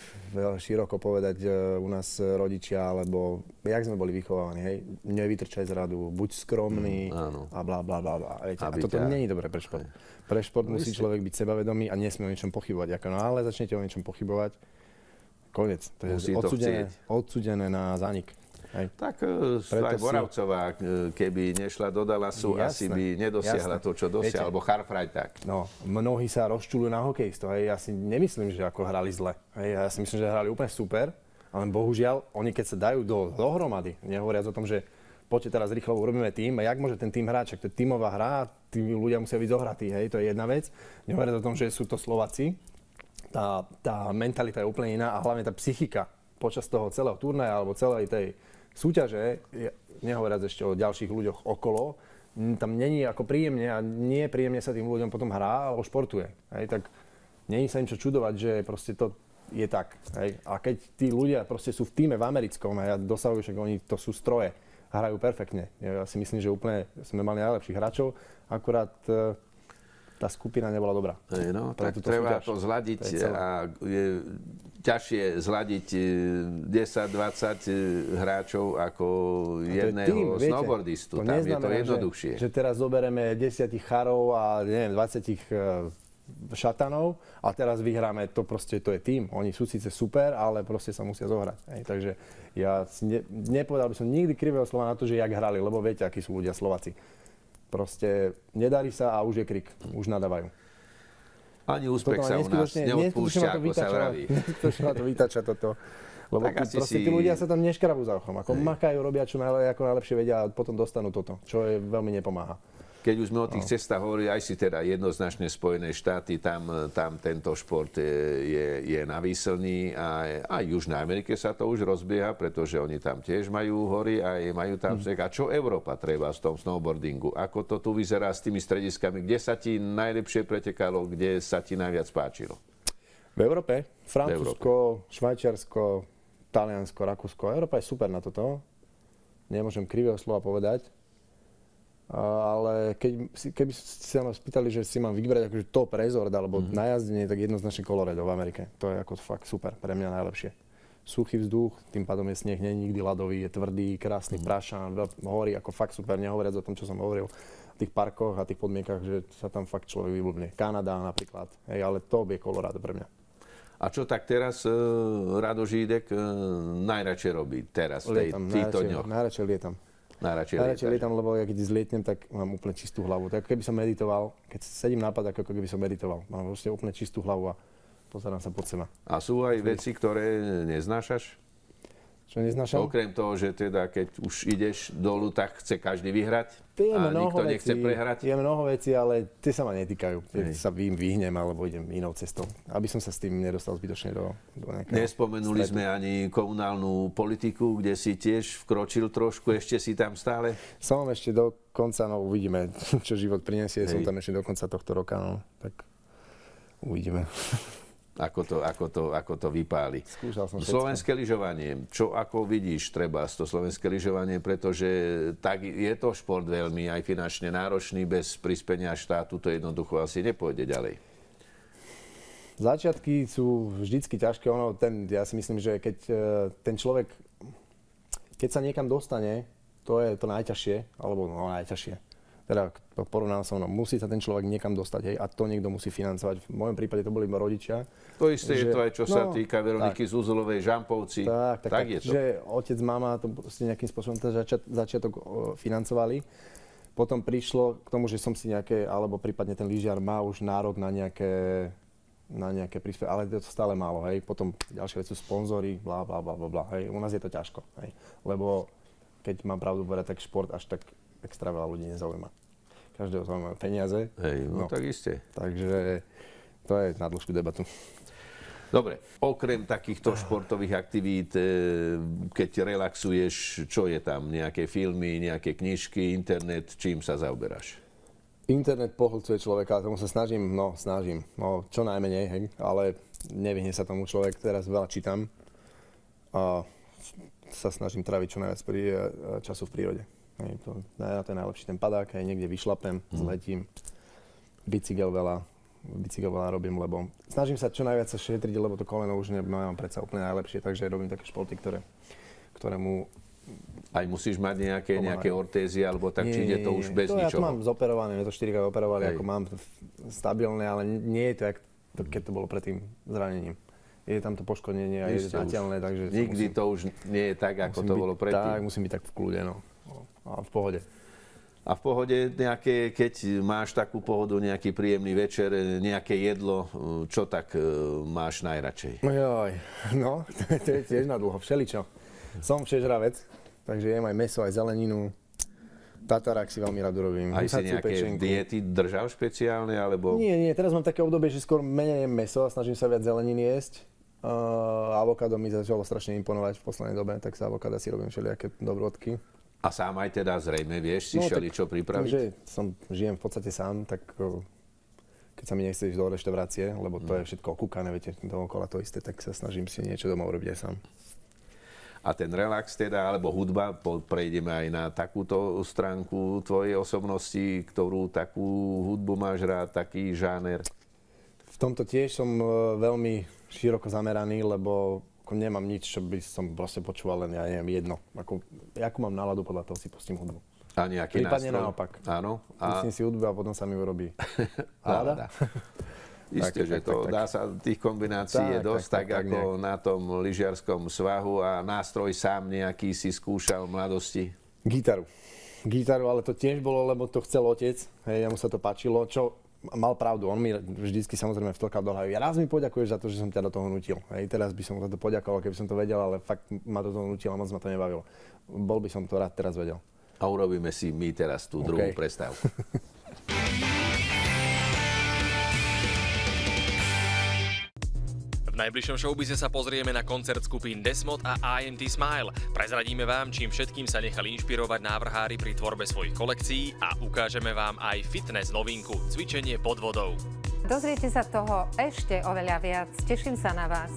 široko povedať, u nás rodičia, alebo jak sme boli vychovávaní, hej, nevytrčaj z radu, buď skromný mm, a blá, blá, blá, blá. Viete, a toto ťa... nie je dobré pre šport. Pre šport musí človek byť sebavedomý a nesmie o niečom pochybovať. Ako, no ale začnete o niečom pochybovať, koniec. To je odsúdené, odsúdené na zánik. Hej. Tak aj Boravcová, keby nešla do Dallasu, jasné, asi by nedosiahla jasné. to, čo dosiahla, alebo Harfreitag. No, mnohí sa rozčuľujú na hokejistov, hej, ja si nemyslím, že ako hrali zle. Hej, ja si myslím, že hrali úplne super, ale bohužiaľ, oni keď sa dajú do, dohromady, nehovoriac o tom, že poďte teraz rýchlo urobíme tým, a jak môže ten tým hrať, to je tímová hra, tí ľudia musia byť zohratí, hej, to je jedna vec. Nehovoriac o tom, že sú to Slováci, tá, tá mentalita je úplne iná a hlavne tá psychika počas toho celého turnaja alebo celej tej súťaže, nehovoriac ešte o ďalších ľuďoch okolo, tam není ako príjemne a nie príjemne sa tým ľuďom potom hrá alebo športuje. Hej, tak není sa im čo čudovať, že proste to je tak. Hej. A keď tí ľudia proste sú v tíme v americkom a dosahujú, že oni to sú stroje, hrajú perfektne. Ja si myslím, že úplne sme mali najlepších hráčov, akurát tá skupina nebola dobrá. Hej, no, tak treba súťaž. to zladiť to a je ťažšie zladiť desať dvadsať hráčov ako jedného tým, snowboardistu. To tam je to jednoduchšie. Že, že teraz zoberieme desiatich charov a neviem, dvadsať šatanov a teraz vyhráme, to proste to je tým. Oni sú síce super, ale proste sa musia zohrať. Hej, takže ja ne, nepovedal by som nikdy krivého slova na to, že jak hrali, lebo viete, akí sú ľudia Slováci. Proste nedarí sa a už je krik, už nadávajú. Ani úspech sa u nás neodpúšťa, ako sa vraví. Neskutočne ma to vytača toto. Lebo tu, proste si... tí ľudia sa tam neškrabú za uchom. Ako Hej. makajú, robia čo najle, ako najlepšie vedia a potom dostanú toto, čo je veľmi nepomáha. Keď už sme o tých no. cestách hovorili, aj si teda jednoznačne Spojené štáty, tam, tam tento šport je, je na výslní a aj v Južnej Amerike sa to už rozbieha, pretože oni tam tiež majú hory a majú tam mm. A čo Európa treba v tom snowboardingu? Ako to tu vyzerá s tými strediskami? Kde sa ti najlepšie pretekalo? Kde sa ti najviac páčilo? V Európe? Francúzsko, Švajčiarsko, Taliansko, Rakúsko. Európa je super na toto. Nemôžem krivého slova povedať. Ale keď, keby ste sa ma spýtali, že si mám vybrať akože top resort alebo mm-hmm. na jazdenie, tak jednoznačne Colorado v Amerike. To je ako fakt super, pre mňa najlepšie. Suchý vzduch, tým pádom je sneh, nie je nikdy ľadový, je tvrdý, krásny mm-hmm. prašan, hory ako fakt super, nehovoriac o tom, čo som hovoril, v tých parkoch a tých podmienkach, že sa tam fakt človek vyblbne. Kanada napríklad, hej, ale top je Colorado pre mňa. A čo tak teraz uh, Rado Žídek uh, najradšej robí teraz, v tej, týchto dňoch? Najradšej lietam. Najradšej, Najradšej lietam, lebo ja keď zlietnem, tak mám úplne čistú hlavu. Tak keby som meditoval, keď sedím nápad, ako keby som meditoval. Mám vlastne úplne čistú hlavu a pozerám sa pod seba. A sú aj veci, ktoré neznášaš? Čo neznášam? Okrem toho, že teda keď už ideš dolu, tak chce každý vyhrať je a nikto veci, nechce prehrať? Je mnoho vecí, ale tie sa ma netýkajú. Tie sa vím, vyhnem alebo idem inou cestou. Aby som sa s tým nedostal zbytočne do, do nejakého Nespomenuli stretu. Sme ani komunálnu politiku, kde si tiež vkročil trošku, ešte si tam stále? Som ešte do konca, no uvidíme, čo život prinesie. Hej. Som tam ešte do konca tohto roka, no tak uvidíme. Ako to, ako to, ako to vypáli. Skúšal som slovenské lyžovanie. Čo ako vidíš treba z to slovenské lyžovanie, pretože tak je to šport veľmi aj finančne náročný, bez prispenia štátu to jednoducho asi nepôjde ďalej. Začiatky sú vždycky ťažké. Ono, ten, ja si myslím, že keď ten človek, keď sa niekam dostane, to je to najťažšie, alebo no najťažšie. Teda porovnám som, no, musí sa ten človek niekam dostať, hej, a to niekto musí financovať. V mojom prípade to boli rodičia. To isté že, je to aj, čo no, sa týka Veroniky tak, Zuzulovej, Žampovci. Tak, tak, tak, tak je to. Že otec, mama to nejakým spôsobom ten začiat, začiatok financovali. Potom prišlo k tomu, že som si nejaké, alebo prípadne ten lyžiar má už nárok na nejaké, na nejaké príspevky, ale je to stále málo, hej. Potom ďalšie veci sú sponzory, blá, blá, blá, blá, hej. U nás je to ťažko, hej. Lebo keď mám pravdu povedať, tak šport až tak extra veľa ľudí nezaujíma. Každého zaujímajú peniaze. Hej, no, no tak isté. Takže to je na dĺžšiu debatu. Dobre, okrem takýchto športových aktivít, keď relaxuješ, čo je tam? Nejaké filmy, nejaké knižky, internet, čím sa zaoberáš? Internet pohlcuje človeka, tomu sa snažím, no snažím, no čo najmenej, hej, ale nevyhne sa tomu človek, teraz veľa čítam a sa snažím tráviť čo najviac pri, času v prírode. Hej, to, to je najlepší ten padák, aj niekde vyšlapem, mm. zletím, bicykel veľa, bicykel veľa robím, lebo snažím sa čo najviac sa šetriť, lebo to koleno už nemám predsa úplne najlepšie, takže robím také športy, ktoré, ktoré mu... Aj musíš mať nejaké, nejaké ortézie, alebo tak, nie, či ide to už bez to ničoho? Ja to mám zoperované, mňa to štyrikrát operovali, Hej. ako mám to stabilné, ale nie je to, jak to, keď to bolo pred tým zranením. Je tam to poškodenie a je znateľné, takže... Nikdy musím, to už nie je tak, ako to byť, bolo predtým. Tak, musím byť tak v kľude, no. A v pohode. A v pohode nejaké, keď máš takú pohodu, nejaký príjemný večer, nejaké jedlo, čo tak máš najradšej? Joj, no, to je tiež na dlho, všeličo. Som všežravec, takže jem aj mäso, aj zeleninu. Tatarák si veľmi rád robím. Aj si nejaké pečenku. Diety držal špeciálne, alebo... Nie, nie, teraz mám také obdobie, že skôr menej jem mäso a snažím sa viac zeleniny jesť. Uh, avokádo mi začalo strašne imponovať v poslednej dobe, tak sa avokáda si robím všelijaké dobrodky. A sám aj teda zrejme vieš si no, všeličo pripraviť? Že som, žijem v podstate sám, tak keď sa mi nechce ísť do reštaurácie, lebo to je všetko okúkané, viete, dookola to isté, tak sa snažím si niečo doma urobiť aj sám. A ten relax teda, alebo hudba, prejdeme aj na takúto stránku tvojej osobnosti, ktorú takú hudbu máš rád, taký žáner? V tomto tiež som veľmi široko zameraný, lebo ako nemám nič, čo by som proste počúval, len ja neviem, jedno. Ako, akú mám náladu, podľa toho si pustím hudbu. A nejaký prípadne nástroj? naopak. Áno. A... Pustím si hudbu a potom sa mi urobí nálada. Isté, že to dá sa, tých kombinácií je dosť, tak, tak, tak ako nejak. Na tom lyžiarskom svahu. A nástroj sám nejaký si skúšal v mladosti? Gitaru. Gitaru, ale to tiež bolo, lebo to chcel otec. Hej, jemu sa to páčilo, čo... Mal pravdu, on mi vždycky samozrejme vtlkal do hlavy. Ja raz mi poďakuješ za to, že som ťa do toho nutil. Hej, teraz by som za to poďakoval, keby som to vedel, ale fakt ma do toho nutil a moc ma to nebavilo. Bol by som to rád teraz vedel. A urobíme si my teraz tú okay. druhú prestávku. V najbližšom showbize sa pozrieme na koncert skupín Desmod a I M T Smile. Prezradíme vám, čím všetkým sa nechali inšpirovať návrhári pri tvorbe svojich kolekcií a ukážeme vám aj fitness novinku, cvičenie pod vodou. Dozviete sa toho ešte oveľa viac. Teším sa na vás.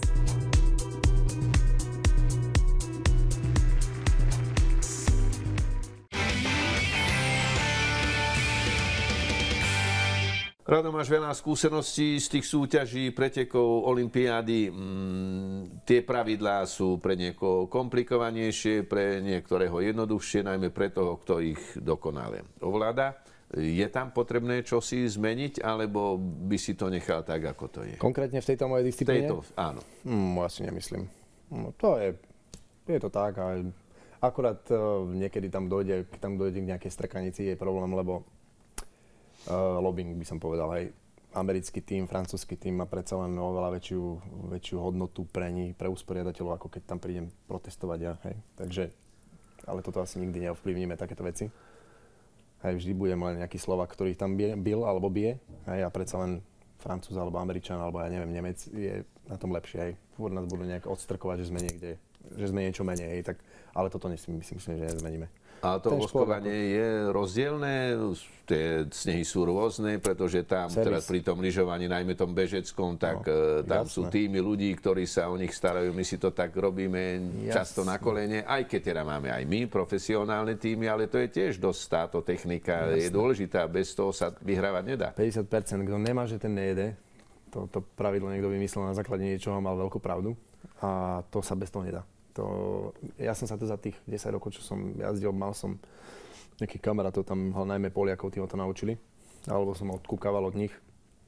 Rado, máš veľa skúseností z tých súťaží, pretekov, olympiády. Mm, tie pravidlá sú pre niekoho komplikovanejšie, pre niektorého jednoduchšie, najmä pre toho, kto ich dokonale ovláda. Je tam potrebné čosi zmeniť, alebo by si to nechal tak, ako to je? Konkrétne v tejto mojej disciplíne? Tejto, áno. Hmm, asi nemyslím. No, to je, je to tak, ale akurát uh, niekedy tam dojde, tam dojde k nejakej strkanici, je problém, lebo Uh, lobbying by som povedal, hej. Americký tím, francúzsky tím má predsa len oveľa väčšiu, väčšiu hodnotu pre nich, pre usporiadateľov, ako keď tam prídem protestovať ja, hej. Takže, ale toto asi nikdy neovplyvníme, takéto veci. Hej, vždy budem len nejaký Slovák, ktorý tam bie, bil alebo bije, hej, a predsa len Francúz alebo Američan, alebo ja neviem, Nemec je na tom lepšie, hej. Fúr nás budú nejak odstrkovať, že sme niekde, že sme niečo menej, hej, tak, ale toto si myslím, že nezmeníme. A to voskovanie je rozdielne, tie snehy sú rôzne, pretože tam teraz pri tom lyžovaní, najmä tom bežeckom, tak no, tam jasné. Sú týmy ľudí, ktorí sa o nich starajú. My si to tak robíme jasné. Často na kolene, aj keď teda máme aj my profesionálne týmy, ale to je tiež dosť táto technika, jasné. Je dôležitá, bez toho sa vyhrávať nedá. päťdesiat percent, kto nemá, že ten nejede, To, to pravidlo niekto vymyslel na základe niečoho, mal veľkú pravdu a to sa bez toho nedá. To, ja som sa to za tých desať rokov, čo som jazdil, mal som nejakých kamarátov, tam najmä Poliakov, tí ho to naučili, alebo som odkúkaval od nich.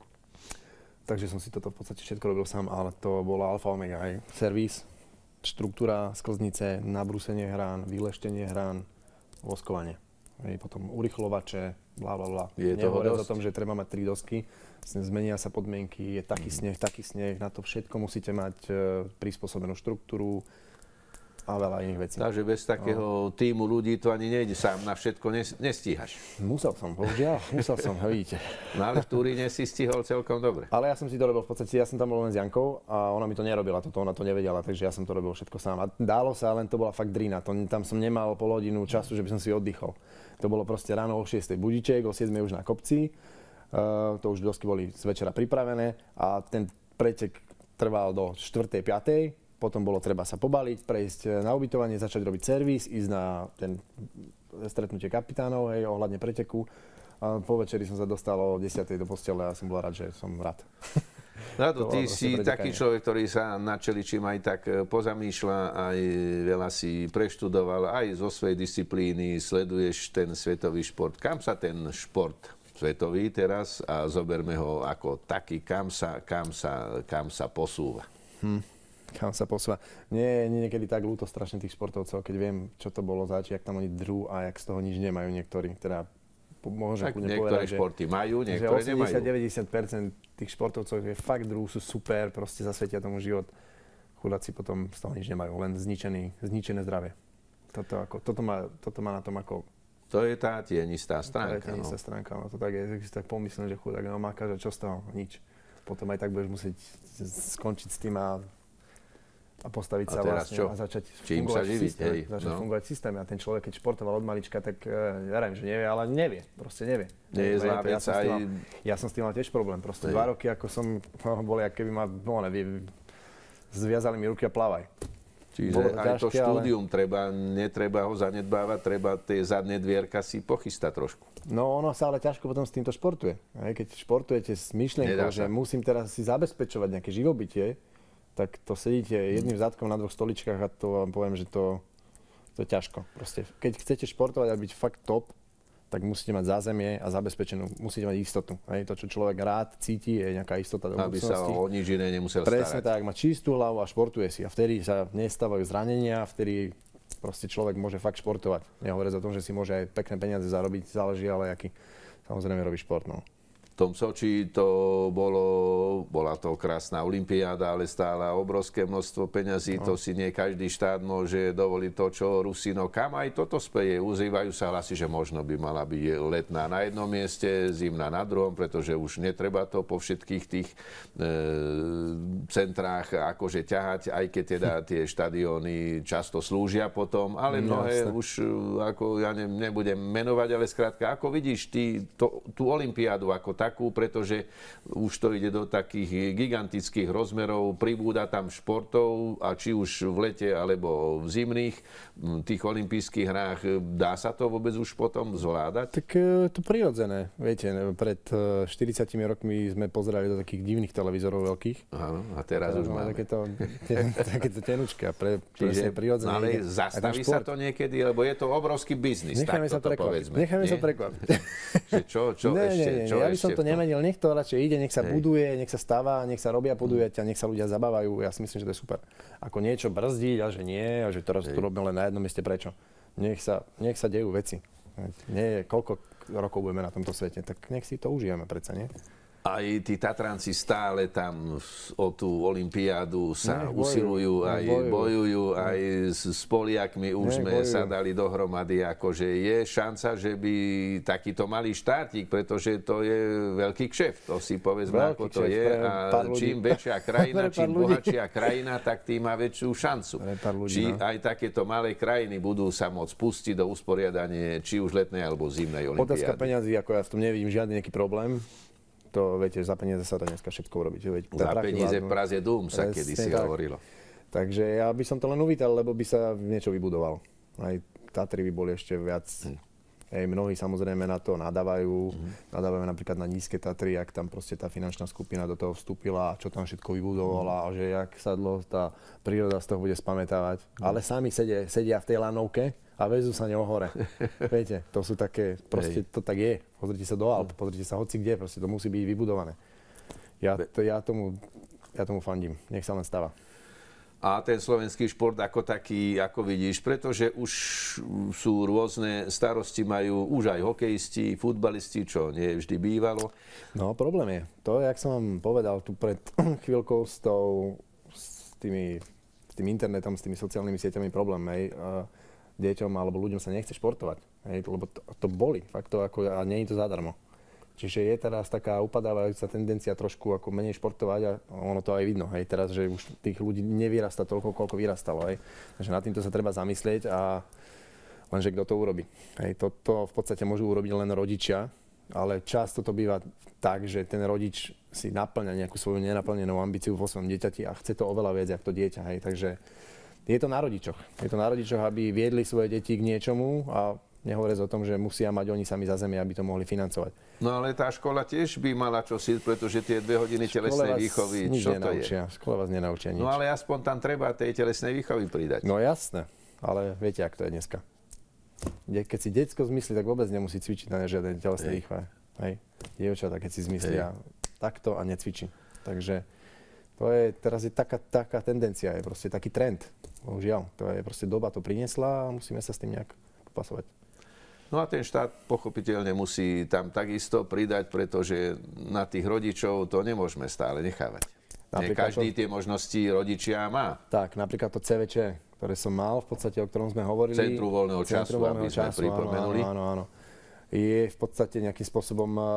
Takže som si toto v podstate všetko robil sám, ale to bola alfa omega, aj servis, štruktúra sklznice, nabrúsenie hrán, vyleštenie hrán, voskovanie. Hej, potom urychlovače, blá, blá, blá. Nehovoriac o tom, že treba mať tri dosky, zmenia sa podmienky, je taký sneh, taký sneh, na to všetko musíte mať e, prispôsobenú štruktúru a veľa iných vecí. Takže bez takého no. tímu ľudí to ani nejde, sám na všetko nes, nestíhaš. Musel som, bohužiaľ, musel som, vidíte. No ale v Turíne si stihol celkom dobre. Ale ja som si to robil v podstate, ja som tam bol len s Jankou a ona mi to nerobila, toto ona to nevedela, takže ja som to robil všetko sám. A dálo sa, len to bola fakt drina, to, tam som nemal pol hodinu času, že by som si oddychol. To bolo proste ráno o šiestej budiček, o siedmej už na kopci, uh, to už dosky boli z večera pripravené a ten pretek trval do štvrtej, piatej. Potom bolo treba sa pobaliť, prejsť na ubytovanie, začať robiť servis, ísť na ten stretnutie kapitánov, hej, ohľadne preteku. A po večeri som sa dostal o desiatej do postele a som bol rád, že som rád. Rado, ty si taký človek, ktorý sa na čeličím aj tak pozamýšľa, aj veľa si preštudoval, aj zo svojej disciplíny sleduješ ten svetový šport. Kam sa ten šport svetový teraz, a zoberme ho ako taký, kam sa, kam sa, kam sa posúva? Hm. Kam sa posúva. Nie je niekedy tak ľúto strašne tých športovcov, keď viem, čo to bolo zač, jak tam oni drú a jak z toho nič nemajú niektorí. Teda môžem kľudne povedať, niektoré športy majú, niektoré nemajú. osemdesiat až deväťdesiat percent tých športovcov je fakt drú, sú super, proste zasvetia tomu život. Chudáci potom z toho nič nemajú, len zničený, zničené zdravie. Toto, ako, toto, má, toto má na tom ako... To je tá tienistá stránka. To je tienistá no. stránka, no to tak je, tak pomyslím, že chudák, no má každá, čo z toho? Nič. Potom aj tak budeš musieť skončiť s tým a a postaviť a sa vlastne čo? a začať Čím fungovať sa živiť, systém, hej, začať no. fungovať systém. A ten človek, keď športoval od malička, tak ja neviem, že nevie, ale nevie, proste nevie. Nie je zlá vec ja, aj... ja som s tým mal tiež problém, proste hej. Dva roky, ako som bol, jak keby ma, no neviem, zviazali mi ruky a plavaj. Čiže to aj ťažké, to štúdium, ale... treba, netreba ho zanedbávať, treba tie zadné dvierka si pochystať trošku. No ono sa ale ťažko potom s týmto športuje. Hej, keď športujete s myšlienkou, že musím teraz si zabezpečovať nejaké živobytie, tak to sedíte jedným zadkom na dvoch stoličkách a to vám poviem, že to, to je ťažko. Proste, keď chcete športovať a byť fakt top, tak musíte mať zázemie a zabezpečenú, musíte mať istotu. Hej, to, čo človek rád cíti, je nejaká istota do budúcnosti. Aby sa o nič iné nemusel starať. Presne tak, má čistú hlavu a športuje si. A vtedy sa nestávajú zranenia, vtedy proste človek môže fakt športovať. Nehovoriac o tom, že si môže aj pekné peniaze zarobiť, záleží ale aký samozrejme robí šport. No. V tom Soči to bolo, bola to krásna olympiáda, ale stála obrovské množstvo peňazí, no. To si nie každý štát môže dovoliť to, čo Rusino. Kam aj toto speje? Uzývajú sa hlasy, že možno by mala byť letná na jednom mieste, zimná na druhom, pretože už netreba to po všetkých tých e, centrách akože ťahať, aj keď teda tie štadióny často slúžia potom, ale mnohé no, už, ako ja ne, nebudem menovať, ale skrátka, ako vidíš ty to, tú olympiádu ako tak, pretože už to ide do takých gigantických rozmerov, pribúda tam športov a či už v lete alebo v zimných tých olympijských hrách, dá sa to vôbec už potom zvládať? Tak to prirodzené, viete, pred štyridsiatimi rokmi sme pozerali do takých divných televízorov veľkých. Áno, a teraz už máme. Takéto, takéto tenučky a pre, presne prirodzené. Ale zastaví sa to niekedy, lebo je to obrovský biznis, Necháme tak toto povedzme. Necháme sa prekvapiť. Čo, čo ne, ešte? Nie, nie, čo ja by ešte som to nemenil, nech to radšej ide, nech sa Hej. buduje, nech sa stáva, nech sa robia podujatia, nech sa ľudia zabávajú, ja si myslím, že to je super. Ako niečo brzdiť a že nie, a že teraz Hej. to robíme len na jednom mieste, prečo? Nech sa, nech sa dejú veci. Nie, koľko rokov budeme na tomto svete, tak nech si to užijeme predsa, nie? Aj tí Tatranci stále tam o tú olympiádu sa ne, usilujú, bojujú, aj bojujú, bojujú aj s, s Poliakmi už ne, sme bojujú. sa dali dohromady, akože je šanca, že by takýto malý štátik, pretože to je veľký kšeft, to si povedzme, veľký ako to je a čím väčšia krajina, čím bohatšia krajina, tak tým má väčšiu šancu. Ľudí, či no. aj takéto malé krajiny budú sa môcť pustiť do usporiadania či už letnej alebo zimnej olympiády. Otázka peňazí, ako ja v tom nevidím žiadny nejaký problém. To, viete, za peniaze sa dá dneska všetko urobiť. Veď, za peniaze v Praze dům sa kedy si tak. hovorilo. Takže ja by som to len uvítal, lebo by sa niečo vybudovalo. Aj Tatry by boli ešte viac, hm. Hej, mnohí samozrejme na to nadávajú, mm. nadávajú napríklad na Nízke Tatry, jak tam proste tá finančná skupina do toho vstúpila, čo tam všetko vybudovala, mm. že jak sa dlho tá príroda z toho bude spamätávať. Mm. Ale sami sedia, sedia v tej lanovke a vezú sa ňou hore. Viete, to sú také, proste to tak je. Pozrite sa do Alp, pozrite sa hoci kde, proste to musí byť vybudované. Ja, to, ja, tomu, ja tomu fandím, nech sa len stáva. A ten slovenský šport ako taký, ako vidíš, pretože už sú rôzne starosti, majú už aj hokejisti, futbalisti, čo nie vždy bývalo. No problém je, to, jak som vám povedal tu pred chvíľkou s, tou, s, tými, s tým internetom, s tými sociálnymi sieťami problém, hej, deťom alebo ľuďom sa nechce športovať, hej, lebo to, to boli, fakt to ako, a nie je to zadarmo. Čiže je teraz taká upadávajúca tendencia trošku ako menej športovať a ono to aj vidno, hej, teraz, že už tých ľudí nevyrastá toľko, koľko vyrastalo, hej. Takže nad týmto sa treba zamyslieť a lenže kto to urobí. Hej, toto v podstate môžu urobiť len rodičia, ale často to býva tak, že ten rodič si naplňa nejakú svoju nenaplnenú ambíciu vo svojom dieťati a chce to oveľa viac, ako to dieťa, hej, takže je to na rodičoch. Je to na rodičoch, aby viedli svoje deti k niečomu a nehovoriac o tom, že musia mať oni sami za zemi, aby to mohli financovať. No ale tá škola tiež by mala čosi, pretože tie dve hodiny telesnej výchovy, čo to je? Škola vás nenaučia nič. No ale aspoň tam treba tej telesnej výchovy pridať. No jasné, ale viete, ako to je dneska. Keď si decko zmyslí, tak vôbec nemusí cvičiť na žiadnej telesnej výchove. Hej. Dievčatá, keď si zmyslia takto a necvičí. Takže to je, teraz je taká, taká tendencia, je proste taký trend. Bohužiaľ, to je proste doba to priniesla a musíme sa s tým nejak popasovať. No a ten štát pochopiteľne musí tam takisto pridať, pretože na tých rodičov to nemôžeme stále nechávať. Nie každý to, tie možnosti rodičia má. Tak, napríklad to cé vé čé, ktoré som mal, v podstate, o ktorom sme hovorili. Centrum voľného času, aby sme pripomenuli. Áno, áno, áno. Je v podstate nejakým spôsobom uh,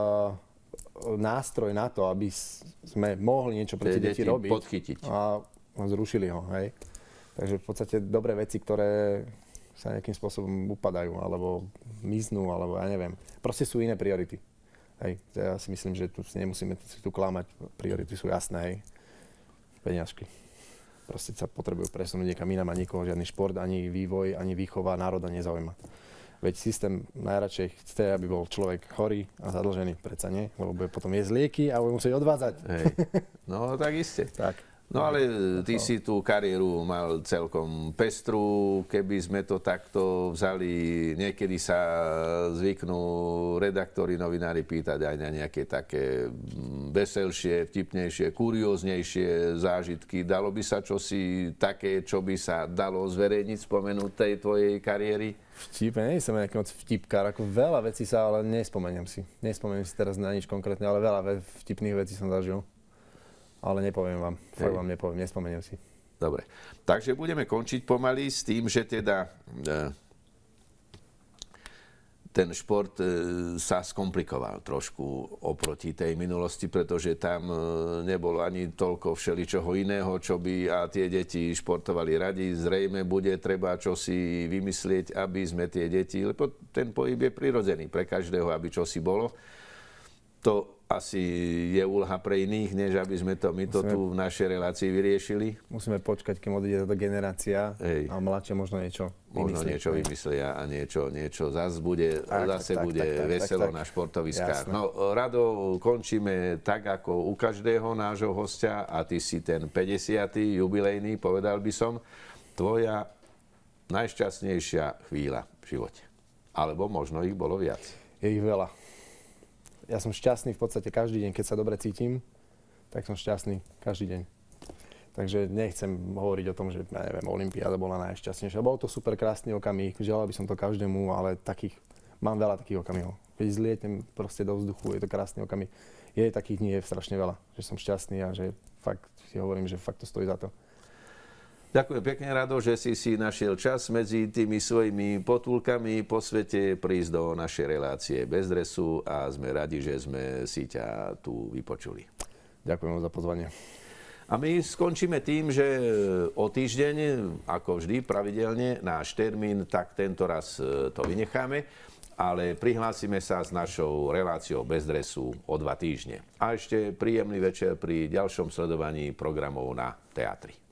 nástroj na to, aby sme mohli niečo pre tie deti robiť. Podchytiť. A zrušili ho, hej. Takže v podstate dobré veci, ktoré sa nejakým spôsobom upadajú, alebo miznú, alebo ja neviem. Proste sú iné priority. Hej, ja si myslím, že tu nemusíme si tu klamať. Priority sú jasné, hej. Peniažky. Proste sa potrebujú presunúť niekam inám a nikoho žiadny šport, ani vývoj, ani výchova národa nezaujíma. Veď systém najradšej chce, aby bol človek chorý a zadlžený, predsa nie? Lebo bude potom jesť lieky a bude musieť odvádzať. Hej. No tak iste. Tak. No ale ty si tú kariéru mal celkom pestrú, keby sme to takto vzali, niekedy sa zvyknú redaktori, novinári pýtať aj na nejaké také veselšie, vtipnejšie, kurióznejšie zážitky. Dalo by sa čosi také, čo by sa dalo zverejniť, spomenúť tej tvojej kariéry? Vtip, nie som nejaký moc vtipkár, ako veľa vecí sa, ale nespomeniem si. Nespomeniem si teraz na nič konkrétne, ale veľa vtipných vecí som zažil. Ale nepoviem vám, fakt vám nepoviem, nespomeniem si. Dobre, takže budeme končiť pomaly s tým, že teda e, ten šport e, sa skomplikoval trošku oproti tej minulosti, pretože tam e, nebolo ani toľko všeličoho iného, čo by a tie deti športovali radi. Zrejme bude treba čosi vymyslieť, aby sme tie deti, lebo ten pohyb je prirodzený pre každého, aby čosi bolo. To asi je úloha pre iných, než aby sme to my to musíme, tu v našej relácii vyriešili. Musíme počkať, kým odíde táto generácia. Hej. A mladšie možno niečo Možno vymyslí. niečo vymyslia a niečo, niečo zase bude, tak, zase tak, bude tak, tak, veselo tak, tak. Na športoviskách. Jasne. No, Rado, končíme tak, ako u každého nášho hostia a ty si ten päťdesiaty jubilejný, povedal by som, tvoja najšťastnejšia chvíľa v živote. Alebo možno ich bolo viac. Je ich veľa. Ja som šťastný v podstate každý deň, keď sa dobre cítim, tak som šťastný každý deň. Takže nechcem hovoriť o tom, že ja neviem, olympiáda bola najšťastnejšia. Bol to super krásny okamih, želal by som to každému, ale takých, mám veľa takých okamihov. Keď zlietem proste do vzduchu, je to krásny okamih. Je takých dní je strašne veľa, že som šťastný a že fakt si hovorím, že fakt to stojí za to. Ďakujem pekne, Rado, že si si našiel čas medzi tými svojimi potulkami po svete prísť do našej relácie Bez dresu a sme radi, že sme si ťa tu vypočuli. Ďakujem za pozvanie. A my skončíme tým, že o týždeň, ako vždy, pravidelne, náš termín, tak tento raz to vynecháme, ale prihlásime sa s našou reláciou Bez dresu o dva týždne. A ešte príjemný večer pri ďalšom sledovaní programov na Teatri.